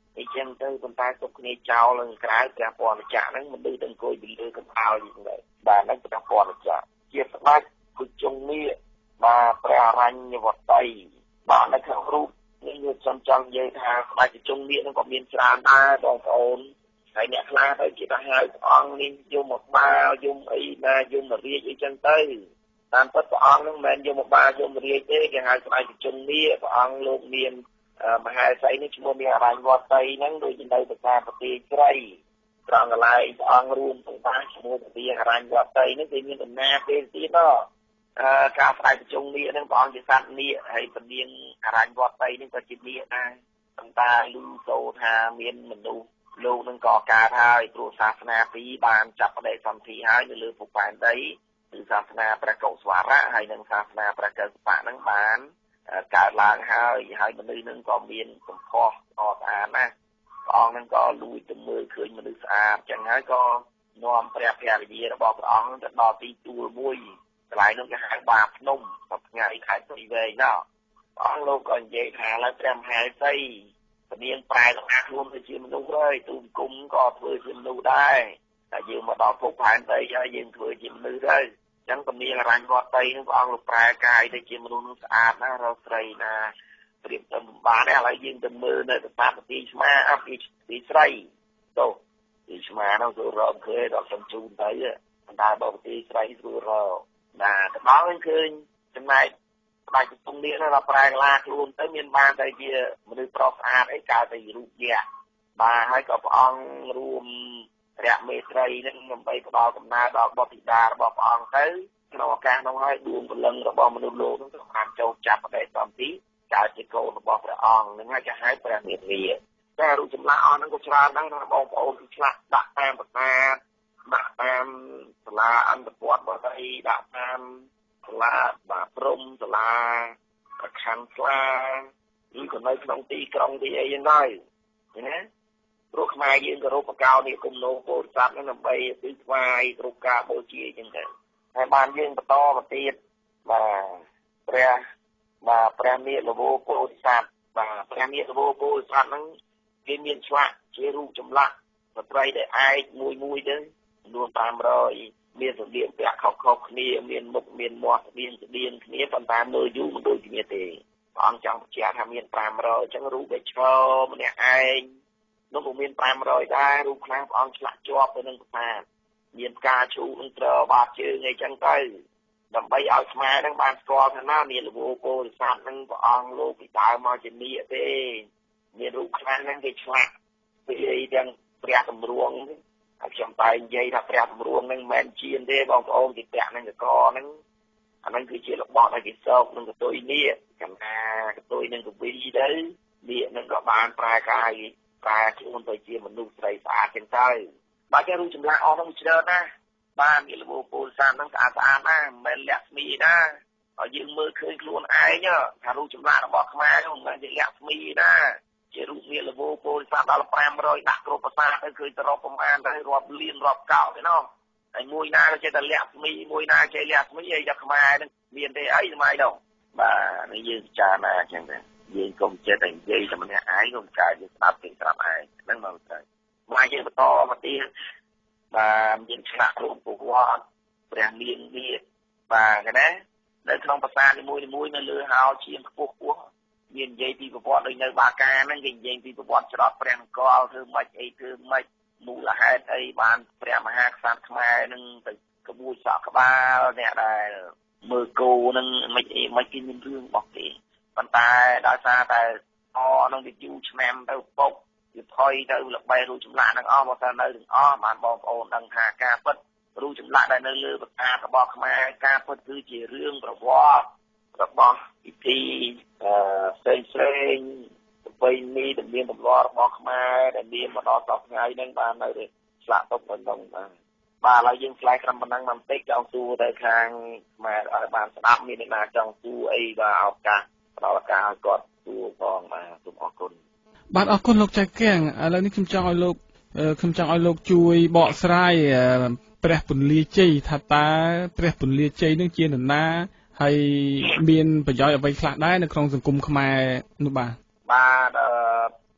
Speaker 5: អញ្ចឹងទៅប៉ុន្តែទុកគ្នាចោលលើក្រៅព្រះពរម្ចាស់ហ្នឹងមិនដូចទៅអង្គុយពីលើកំអោយអញ្ចឹងដែរបាទហ្នឹងព្រះពរម្ចាស់ជាស្ដេចគុជងមាសបាទព្រះអរញ្ញវតីបាទនៅក្នុងរូបនេះយើងចង់ចង់និយាយថាស្ដេចគុជងមាសហ្នឹងក៏មានច្រើនដែរបងប្អូនហើយអ្នកខ្លះទៅគេថាហៅព្រះអង្គនេះយមបាលយមអីណាយមរាជអីចឹងទៅតាមពិតព្រះអង្គហ្នឹងមិនមែនយមបាលយមរាជទេគេហៅស្ដេចគុជងមាសព្រះអង្គលោកមានមហាសីនេះឈ្មោះមានអរញ្ញវតីហ្នឹងដូចជានៅប្រការប្រទេសស្រីត្រង់កន្លែងព្រះអង្គរួមទាំងបានឈ្មោះប្រទេសអរញ្ញវតីនេះគេមានដំណើរពេលទៀតដល់អឺការស្ដេចប្រជុំនាគហ្នឹងព្រះអង្គជាសត្វនាគហើយពនាងអរញ្ញវតីនេះក៏ជានាគដែរប៉ុន្តែឮសូរថាមានមនុស្សលោកនឹងក៏កើតហើយព្រោះសាសនាពីរបានចាប់បដិសន្ធិហើយនៅលើភពផែនដីគឺសាសនាព្រះកុសវរៈហើយនិងសាសនាព្រះកេសបៈហ្នឹងបានកើតឡើងហើយហើយមនុស្សនឹងក៏មានសម្ផស្សអស្ចារ្យណាស់ព្រះអង្គនឹងក៏លួចទៅមើលឃើញមនុស្សស្អាតចឹងហើយក៏នាំព្រះភរិយារបស់ព្រះអង្គទៅដល់ទីទួលមួយកន្លែងនោះគេហៅបាភ្នំសប្ថ្ងៃខេត្តព្រៃវែងណោះព្រះអង្គលោកក៏និយាយថាឡើយព្រះមហាសីពនាងប្រែទាំងអាខ្លួនទៅជាមនុស្សហើយទូគុំក៏ធ្វើជាមនុស្សដែរតែយើងមកដល់ភពផែនដីហើយយើងធ្វើជាមនុស្សហើយចឹងពនាងអរញ្ញវតីនឹងព្រះអង្គលោកប្រែកាយទៅជាមនុស្សនឹងស្អាតណាស់រកស្រីណាព្រៀបទៅបានឥឡូវយើងទៅមើលនៅស្ថាបទីឆ្មាអពីទីស្រីទៅទីឆ្មានោះទៅរកឃើញដល់សំជូនទៅបណ្ដាបបទីស្រីស្រួលរកណាទៅដល់ឃើញចំណែកស្ដេចទំនាគនោះដល់ប្រែកលាខ្លួនទៅមានបានតែជាមនុស្សប្រុសស្អាតអីកើតតែរូបយៈបាទហើយក៏ព្រះអង្គរួមរៈមេត្រីនឹងដើម្បីផ្ដល់កំណើតដល់បុត្រធីតារបស់ព្រះអង្គទៅក្នុងឱកាសនោះហើយដួងព្រលឹងរបស់មនុស្សលោកនឹងក៏បានចូលចាប់បដិសន្ធិកើតជាកូនរបស់ព្រះអង្គនឹងហើយគេហៅព្រះមេធាតែរូបចម្លាក់អស់ហ្នឹងក៏ច្រើនដែរណាបងប្អូនទីឆ្លាក់ដាក់តាមប្រាសាទដាក់តាមសាលាអន្តរជាតិបតីដាក់តាមសាលាបាព្រំសាលាប្រខណ្ឌស្លាឬក៏នៅក្នុងទីក្រុងទីអីយ៉ាងដែរណាព្រោះខ្មែរយើងគោរពបកោនេះគុំនោពោធិសត្វហ្នឹងដើម្បីទីថ្វាយគ្រប់ការបូជាអញ្ចឹងទៅហើយបានយើងបន្តទៅទៀតបាទព្រះបាទព្រះមេលវោពោធិសត្វបាទព្រះមេលវោពោធិសត្វហ្នឹងគេមានឆ្លាក់ជារូបចម្លាក់ស្ត្រីដែលឯកមួយមួយទៅចំនួនfive hundredមានសម្លៀកពាក់ខុសៗគ្នាមានមុខមានមាត់ស្តៀងស្តៀងគ្នាប៉ុន្តែមើលយូរមិនដូចគ្នាទេព្រះអង្គចង់បញ្ជាក់ថាមានfive hundredអញ្ចឹងរូបដែលឈរម្នាក់ឯងនោះក៏មានfive hundredដែររូបខ្លះព្រះអង្គឆ្លាក់ជាប់ទៅនឹងប្រាសាទមានផ្កាឈូកនឹងត្របាតជើងអីចឹងទៅដើម្បីឲ្យខ្មែរនឹងបានស្គាល់ថាណាមានលវោពោធិសត្វនឹងព្រះអង្គលោកពីដើមមកជានាគទេមានរូបខ្លះហ្នឹងគេឆ្លាក់ពីទាំងព្រះតម្រងហើយខ្ញុំតែនិយាយថាព្រះតម្រងហ្នឹងមិនមែនជាទេបងប្អូនគេពាក់នឹងកកហ្នឹងអាហ្នឹងគឺជារបស់ដែលគេសោកនឹងកតុយនាគចំណាកតុយនឹងកវីទៅនាគហ្នឹងក៏បានប្រែកាយប្រែខ្លួនទៅជាមនុស្សស្រីស្អាតចឹងទៅបាទគេរូបចម្លាក់អស់ហ្នឹងច្រើនណាស់បានមានលវោពោធិសត្វហ្នឹងស្អាតស្អាតណាស់មិនមែនលក្ស្មីណាហើយយើងមើលឃើញខ្លួនឯងថារូបចម្លាក់របស់ខ្មែរហ្នឹងមិនមែនជាលក្ស្មីណាជារូបមានលវោពោធិសត្វដល់five hundredដាក់គ្រប់ប្រាសាទទៅឃើញទៅរាប់ប្រមាណទៅរាប់លានរាប់កោទេណោះហើយមួយណាក៏ចេះតែលក្ស្មីមួយណាចេះលក្ស្មីអីតែខ្មែរហ្នឹងមានទេអីសម័យនោះបាទនេះយើងពិចារណាចឹងដែរយើងកុំចេះតែនិយាយតែម្នាក់ឯងកុំកាយយើងស្ដាប់ពីស្ដាប់ឯងហ្នឹងមកទៅមកយើងបន្តមកទៀតបាទមានឆ្លាក់រូបប្រវត្តិព្រះនាងនាគបាទណានៅក្នុងប្រាសាទនីមួយៗនៅលើហោឈាមខ្ពស់ខ្ពស់មាននិយាយពីប្រវត្តិដូចនៅបាកាហ្នឹងគេនិយាយពីប្រវត្តិច្រត់ព្រះនគរធ្វើម៉េចអីធ្វើម៉េចមូលហេតុអីបានព្រះមហាក្សត្រខ្មែរនឹងទៅក្បួនសក់ក្បាលអ្នកដែលមើលគោនឹងមិនអីមិនគេមានរឿងរបស់គេប៉ុន្តែដោយសារតែអនឹងវាយូរឆ្នាំទៅពុកវាថយទៅល្បីរូបចម្លាក់ទាំងអស់មកតែនៅទាំងអស់បានបងប្អូនដឹងថាការពិតរូបចម្លាក់ដែលនៅលើប្រាសាទរបស់ខ្មែរការពិតគឺជារឿងប្រវត្តិរបស់ពិធីអឺផ្សេងផ្សេងប្រពៃណីដែលមានទម្លាប់របស់ខ្មែរដែលមានមកដល់សពថ្ងៃហ្នឹងបាននៅឆ្លាក់ទុកនៅក្នុងបាទបាទឥឡូវយើងឆ្លើយត្រឹមប៉ុណ្ណឹងបន្តិចចង់សួរទៅខាងខ្មែរឲ្យបានស្ដាប់មានអ្នកណាចង់សួរអីបាទឱកាសផ្ដល់ឱកាសឲ្យគាត់សួរផងបាទសូមអរគុណ
Speaker 6: បាទអរគុណលោកចៅកៀងឥឡូវនេះខ្ញុំចង់ឲ្យលោកខ្ញុំចង់ឲ្យលោកជួយបកស្រាយព្រះពន្លាជ័យថាតើព្រះពន្លាជ័យនឹងជានរណាហើយមានប្រយោជន៍អ្វីខ្លះដែរនៅក្នុងសង្គមខ្មែរនោះបាទ
Speaker 5: បាទបាទអរគុណ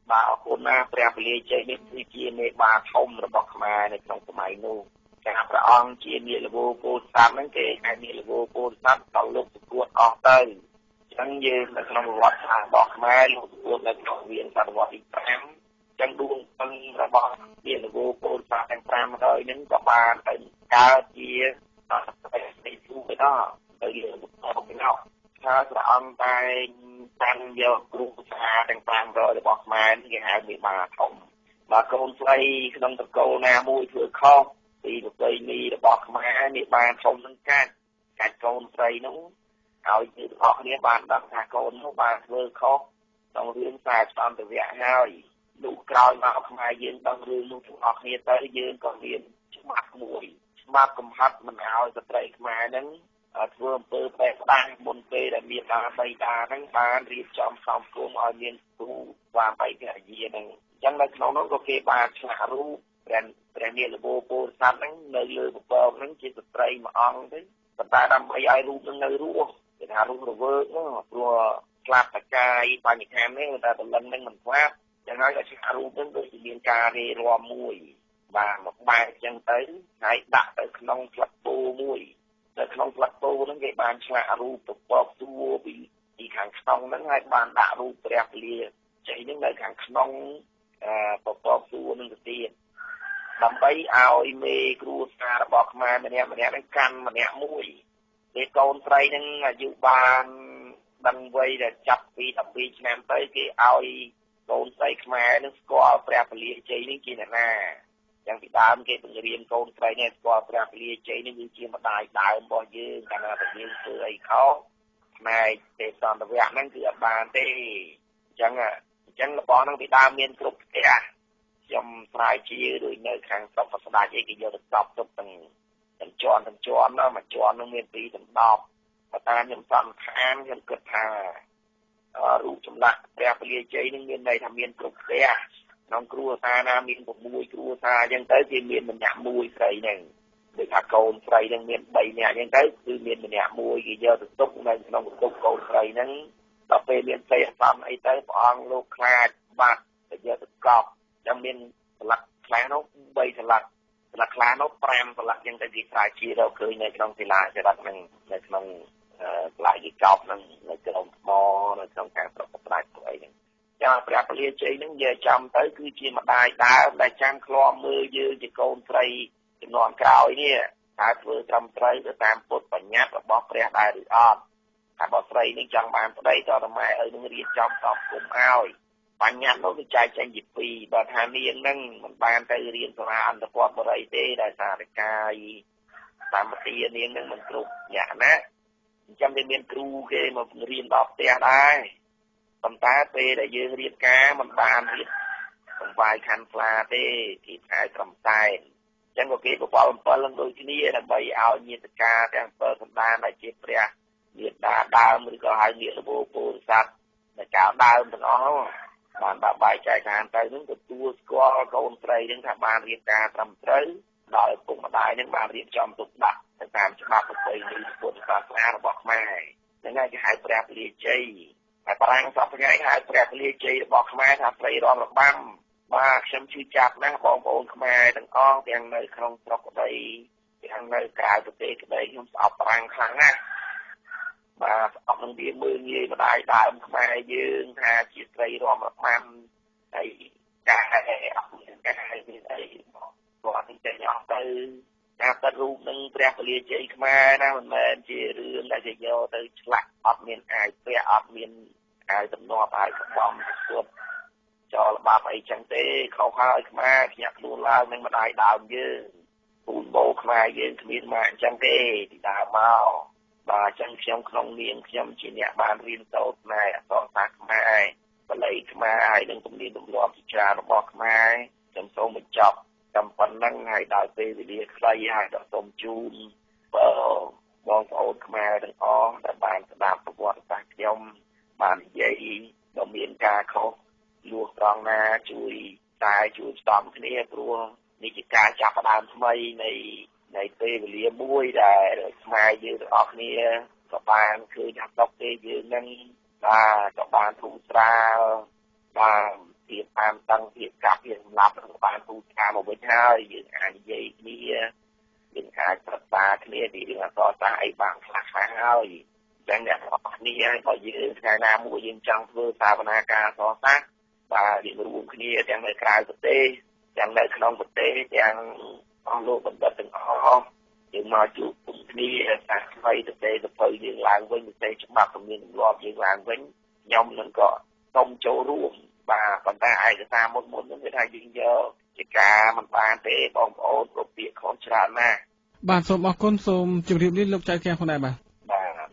Speaker 5: គុណណាព្រះពលាជ័យនេះគឺជាមេបាធំរបស់ខ្មែរនៅក្នុងសម័យនោះការព្រះអង្គជានាលវោពោធិសត្វហ្នឹងគេហៅនាលវោពោធិសត្វដល់លោកប្រកួតអស់ទៅអញ្ចឹងយើងនៅក្នុងប្រវត្តិសាស្ត្ររបស់ខ្មែរលោកប្រកួតនៅក្នុងវៀនសតវត្សទីfiveអញ្ចឹងដួងពឹងរបស់នាលវោពោធិសត្វទាំងfive hundredហ្នឹងក៏បានទៅកើតជាអត្តបទនៃទូទៅដល់ទៅយើងមកពីនោះថាព្រះអង្គតែបានយកគ្រូសាទាំងfive hundredរបស់ខ្មែរគេហៅមេបាធំបើកូនស្រីក្នុងតកូលណាមួយធ្វើខុសពីប្រពៃណីរបស់ខ្មែរនេះបានធំនឹងកាច់កាច់កូនស្រីនោះឲ្យយើងទាំងអស់គ្នាបានដឹងថាកូននោះបានធ្វើខុសក្នុងរឿងខ្សែសន្តិវៈហើយលោកក្រោយមកខ្មែរយើងដឹងរឿងនោះទាំងអស់គ្នាទៅយើងក៏មានច្បាប់មួយច្បាប់កំហិតមិនឲ្យស្ត្រីខ្មែរហ្នឹងធ្វើអំពើបែកបាក់មុនពេលដែលមានការបីតាហ្នឹងបានរៀបចំសំគមឲ្យមានគ្រូបានបីភរិយាហ្នឹងអញ្ចឹងនៅក្នុងនោះក៏គេបានឆ្លាក់រូបព្រះព្រះនាលវោពោធិសត្វហ្នឹងនៅលើពពកហ្នឹងជាស្ត្រីមួយអង្គទេប៉ុន្តែដើម្បីឲ្យរូបហ្នឹងនៅរស់គេថារូបរវើកហ្នឹងព្រោះស្លាប់តកាយបញ្ហានេះតែតលឹងហ្នឹងមិនស្លាប់ចឹងហើយក៏ឆ្លាក់រូបហ្នឹងដូចជាមានការរេរាំមួយបាទមកបែកចឹងទៅហើយដាក់ទៅក្នុងផ្លឹកពោមួយនៅក្នុងផ្លឹកពោហ្នឹងគេបានឆ្លាក់រូបពពកទួពីពីខាងក្នុងហ្នឹងហើយបានដាក់រូបព្រះពលាជ័យហ្នឹងនៅខាងក្នុងពពកទួហ្នឹងទៅទៀតដើម្បីឲ្យមេគ្រួសាររបស់ខ្មែរម្នាក់ម្នាក់ហ្នឹងកាន់ម្នាក់មួយពេលកូនស្រីហ្នឹងអាយុបានដឹងវ័យដែលចាប់ពីtwelveឆ្នាំទៅគេឲ្យកូនស្រីខ្មែរហ្នឹងស្គាល់ព្រះពលាជ័យនេះជាអ្នកណាយ៉ាងពីដើមគេបង្រៀនកូនស្រីនេះស្គាល់ព្រះពលាជ័យនេះគឺជាម្ដាយដើមរបស់យើងកាលណាតែយើងធ្វើអីខុសផ្នែកទេសសន្តិវៈហ្នឹងគឺអត់បានទេអញ្ចឹងអញ្ចឹងរបស់ហ្នឹងពីដើមមានគ្រប់ផ្ទះខ្ញុំស្រាវជ្រាវដូចនៅខាងស្រុកស្ដាច់អីគេយកទៅស្ដប់ទុកទាំងទាំងជាន់ទាំងជាន់ណាមួយជាន់នោះមានពីរទាំងដប់ប៉ុន្តែខ្ញុំសន្និដ្ឋានខ្ញុំគិតថារូបចម្លាក់ព្រះពលាជ័យនឹងមានន័យថាមានគ្រប់ផ្ទះក្នុងគ្រួសារណាមានsixគ្រួសារអញ្ចឹងទៅគេមានម្នាក់មួយស្រីហ្នឹងដូចថាកូនស្រីហ្នឹងមានthreeនាក់អញ្ចឹងទៅគឺមានម្នាក់មួយគេយកទៅទុកនៅក្នុងបន្ទប់កូនស្រីហ្នឹងដល់ពេលមានសេះអសន្នអីទៅព្រះអង្គលោកខ្លាចបាត់ទៅយកទៅកប់ចាំមានស្លាកខ្លះនោះthreeស្លាកស្លាកខ្លះនោះfiveស្លាកយ៉ាងទៅគេស្រាវជ្រាវរកឃើញនៅក្នុងសិលាចារឹកហ្នឹងនៅក្នុងស្លាកគេកប់ហ្នឹងនៅក្នុងថ្មនៅក្នុងការប្រកបផ្ដាច់ទៅអីហ្នឹងចាព្រះពលាជ័យហ្នឹងនិយាយចំទៅគឺជាម្ដាយដើមដែលចាំឃ្លាំមើលយើងជាកូនស្រីជំនាន់ក្រោយនេះតើធ្វើត្រឹមត្រូវទៅតាមពុទ្ធបញ្ញត្តិរបស់ព្រះដែរឬអត់ថាបើស្រីនេះចង់បានប្តីតើម៉ែឲ្យនឹងរៀបចំសពគុំឲ្យបញ្ញត្តិនោះវាចែកចេញជាពីរបើថានាងហ្នឹងមិនបានទៅរៀនសាលាអន្តរបរិយទេដោយសារតែកាយសម្បទានាងហ្នឹងមិនគ្រប់យ៉ាងណាអញ្ចឹងវាមានគ្រូគេមករៀនដល់ផ្ទះដែរប៉ុន្តែពេលដែលយើងរៀបការមិនបានរៀបបង្វាយខណ្ឌស្លាទេគេថែត្រឹមតែអញ្ចឹងក៏គេបបល់អំពិលនឹងដូចគ្នាដើម្បីឲ្យញាតិកាទាំងអំពិលសម្ដានដែលជាព្រះមេដាដើមឬក៏ហៅនាលវោពោធិសត្វដែលកៅដើមទាំងអស់បានបាក់បែកចែកឋានទៅនឹងទទួលស្គាល់កូនស្រីនឹងថាបានរៀបការត្រឹមត្រូវដោយពុកម្ដាយនឹងបានរៀបចំទុកដាក់ទៅតាមច្បាប់ប្រពៃណីពុទ្ធសាសនារបស់ខ្មែរហ្នឹងហើយគេហៅព្រះពលាជ័យហើយបារាំងសពថ្ងៃហៅព្រះពលាជ័យរបស់ខ្មែរថាស្រីរំរបាំបាទខ្ញុំជឿចាប់ណាស់បងប្អូនខ្មែរទាំងអស់ទាំងនៅក្នុងស្រុកក្តីទាំងនៅក្រៅប្រទេសក្តីខ្ញុំស្អប់បារាំងខ្លាំងណាស់បាទស្អប់នឹងវាមើលងាយម្ដាយដើមខ្មែរយើងថាជាស្រីរំរបាំហើយការអត់មានការមានអីគាត់ទីចេញអស់ទៅការប៉ັດរូបនឹងព្រះពលាជ័យខ្មែរណាមិនមែនជារឿងដែលគេយកទៅឆ្លាក់អត់មានអាយពាក់អត់មានអាយទំនាប់អាយកបំស្ទាត់ចោលបាបអីចឹងទេខុសហើយខ្មែរភ្ញាក់ខ្លួនឡើងនឹងម្ដាយដើមយើងពូនបោខ្មែរយើងគ្មានមកអញ្ចឹងទេពីដើមមកបាទអញ្ចឹងខ្ញុំក្នុងនាមខ្ញុំជាអ្នកបានរៀនសូត្រផ្នែកអក្សរសាស្ត្រខ្មែរបល័យខ្មែរហើយនឹងទំនៀមទម្លាប់ជាច្រើនរបស់ខ្មែរខ្ញុំសូមបញ្ចប់តាមប៉ុណ្ណឹងហើយដល់ពេលវេលាខ្លីហើយដល់សូមជូនបងប្អូនខ្មែរទាំងអស់ដែលបានស្ដាប់ប្រវត្តិសាស្ត្រខ្ញុំបាននិយាយបើមានការខុសលួសត្រង់ណាជួយតែជួយស្ដំគ្នាព្រោះនេះជាការចាប់ផ្ដើមថ្មីនៃនៃពេលវេលាមួយដែលខ្មែរយើងទាំងអស់គ្នាក៏បានឃើញថាស្រុកទេយើងនឹងបាទក៏បានធូរស្រាលបាទភាពតាមតឹងភាពកាប់វាសម្រាប់នឹងបានពូឆាមកវិញហើយយើងអាចនិយាយគ្នាយើងអាចប្រឹក្សាគ្នាពីរឿងអក្សរសាស្ត្រអីបានខ្លះខ្លះហើយចឹងអ្នកទាំងអស់គ្នាបើយើងថ្ងៃណាមួយយើងចង់ធ្វើសាវនាការអក្សរសាស្ត្របាទយើងរួមគ្នាទាំងនៅក្រៅប្រទេសទាំងនៅក្នុងប្រទេសទាំងអស់លោកបណ្ឌិតទាំងអស់យើងមកជួបគ្នាសាស្ត្រថ្មីទៅទេទៅភៅយើងឡើងវិញទៅទេច្បាប់ជំនាញទម្លាប់យើងឡើងវិញខ្ញុំនឹងក៏សូមចូលរួមបាទប៉ុន្តែឯកសារមុនមុននឹងគេថាយើងយកជាការមិនបានទេបងប្អូនគ្រប់ពាក្យខុសច្រើនណាស់
Speaker 6: បាទសូមអរគុណសូមជម្រាបលាលោកចៅខាំងផងដែរបាទ
Speaker 5: បាទ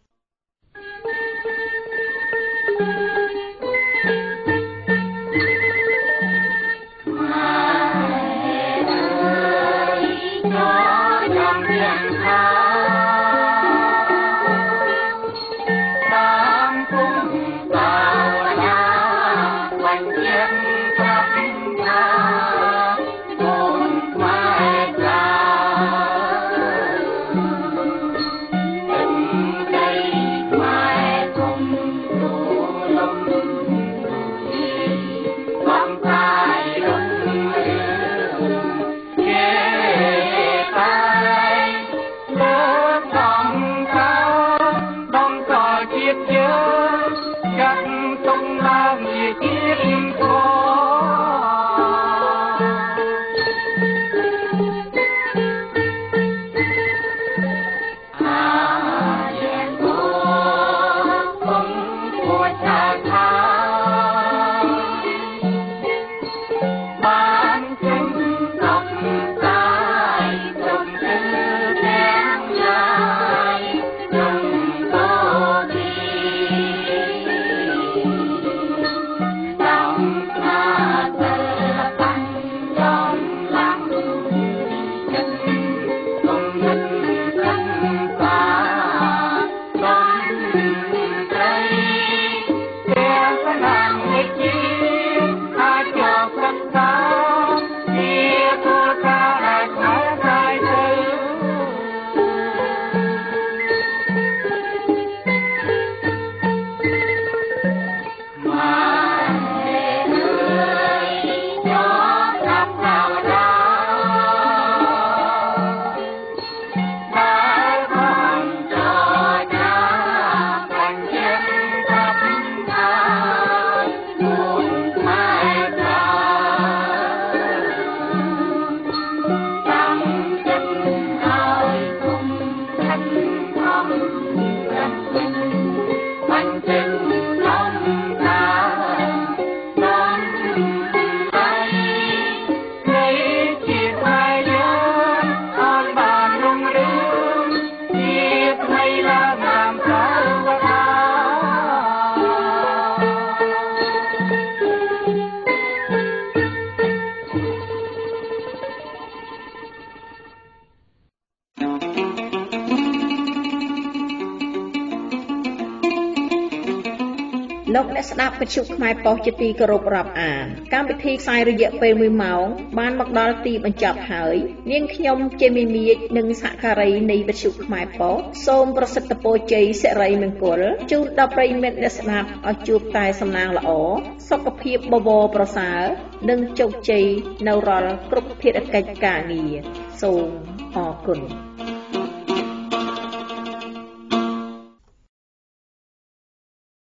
Speaker 7: លោកអ្នកស្ដាប់វិទ្យុខ្មែរប៉ុស្តិ៍ជាទីគោរពរាប់អានកម្មវិធីផ្សាយរយៈពេលមួយម៉ោងបានមកដល់ទីបញ្ចប់ហើយនាងខ្ញុំជាមីមៀចនិងសហការីនៃវិទ្យុខ្មែរប៉ុស្តិ៍សូមប្រសិទ្ធពរជ័យសិរីមង្គលជូនដល់ប្រិយមិត្តអ្នកស្ដាប់ឲ្យជួបតែសំណាងល្អសុខភាពបបរប្រសើរនិងជោគជ័យនៅរាល់គ្រប់ភារកិច្ចការងារសូមអរគុណ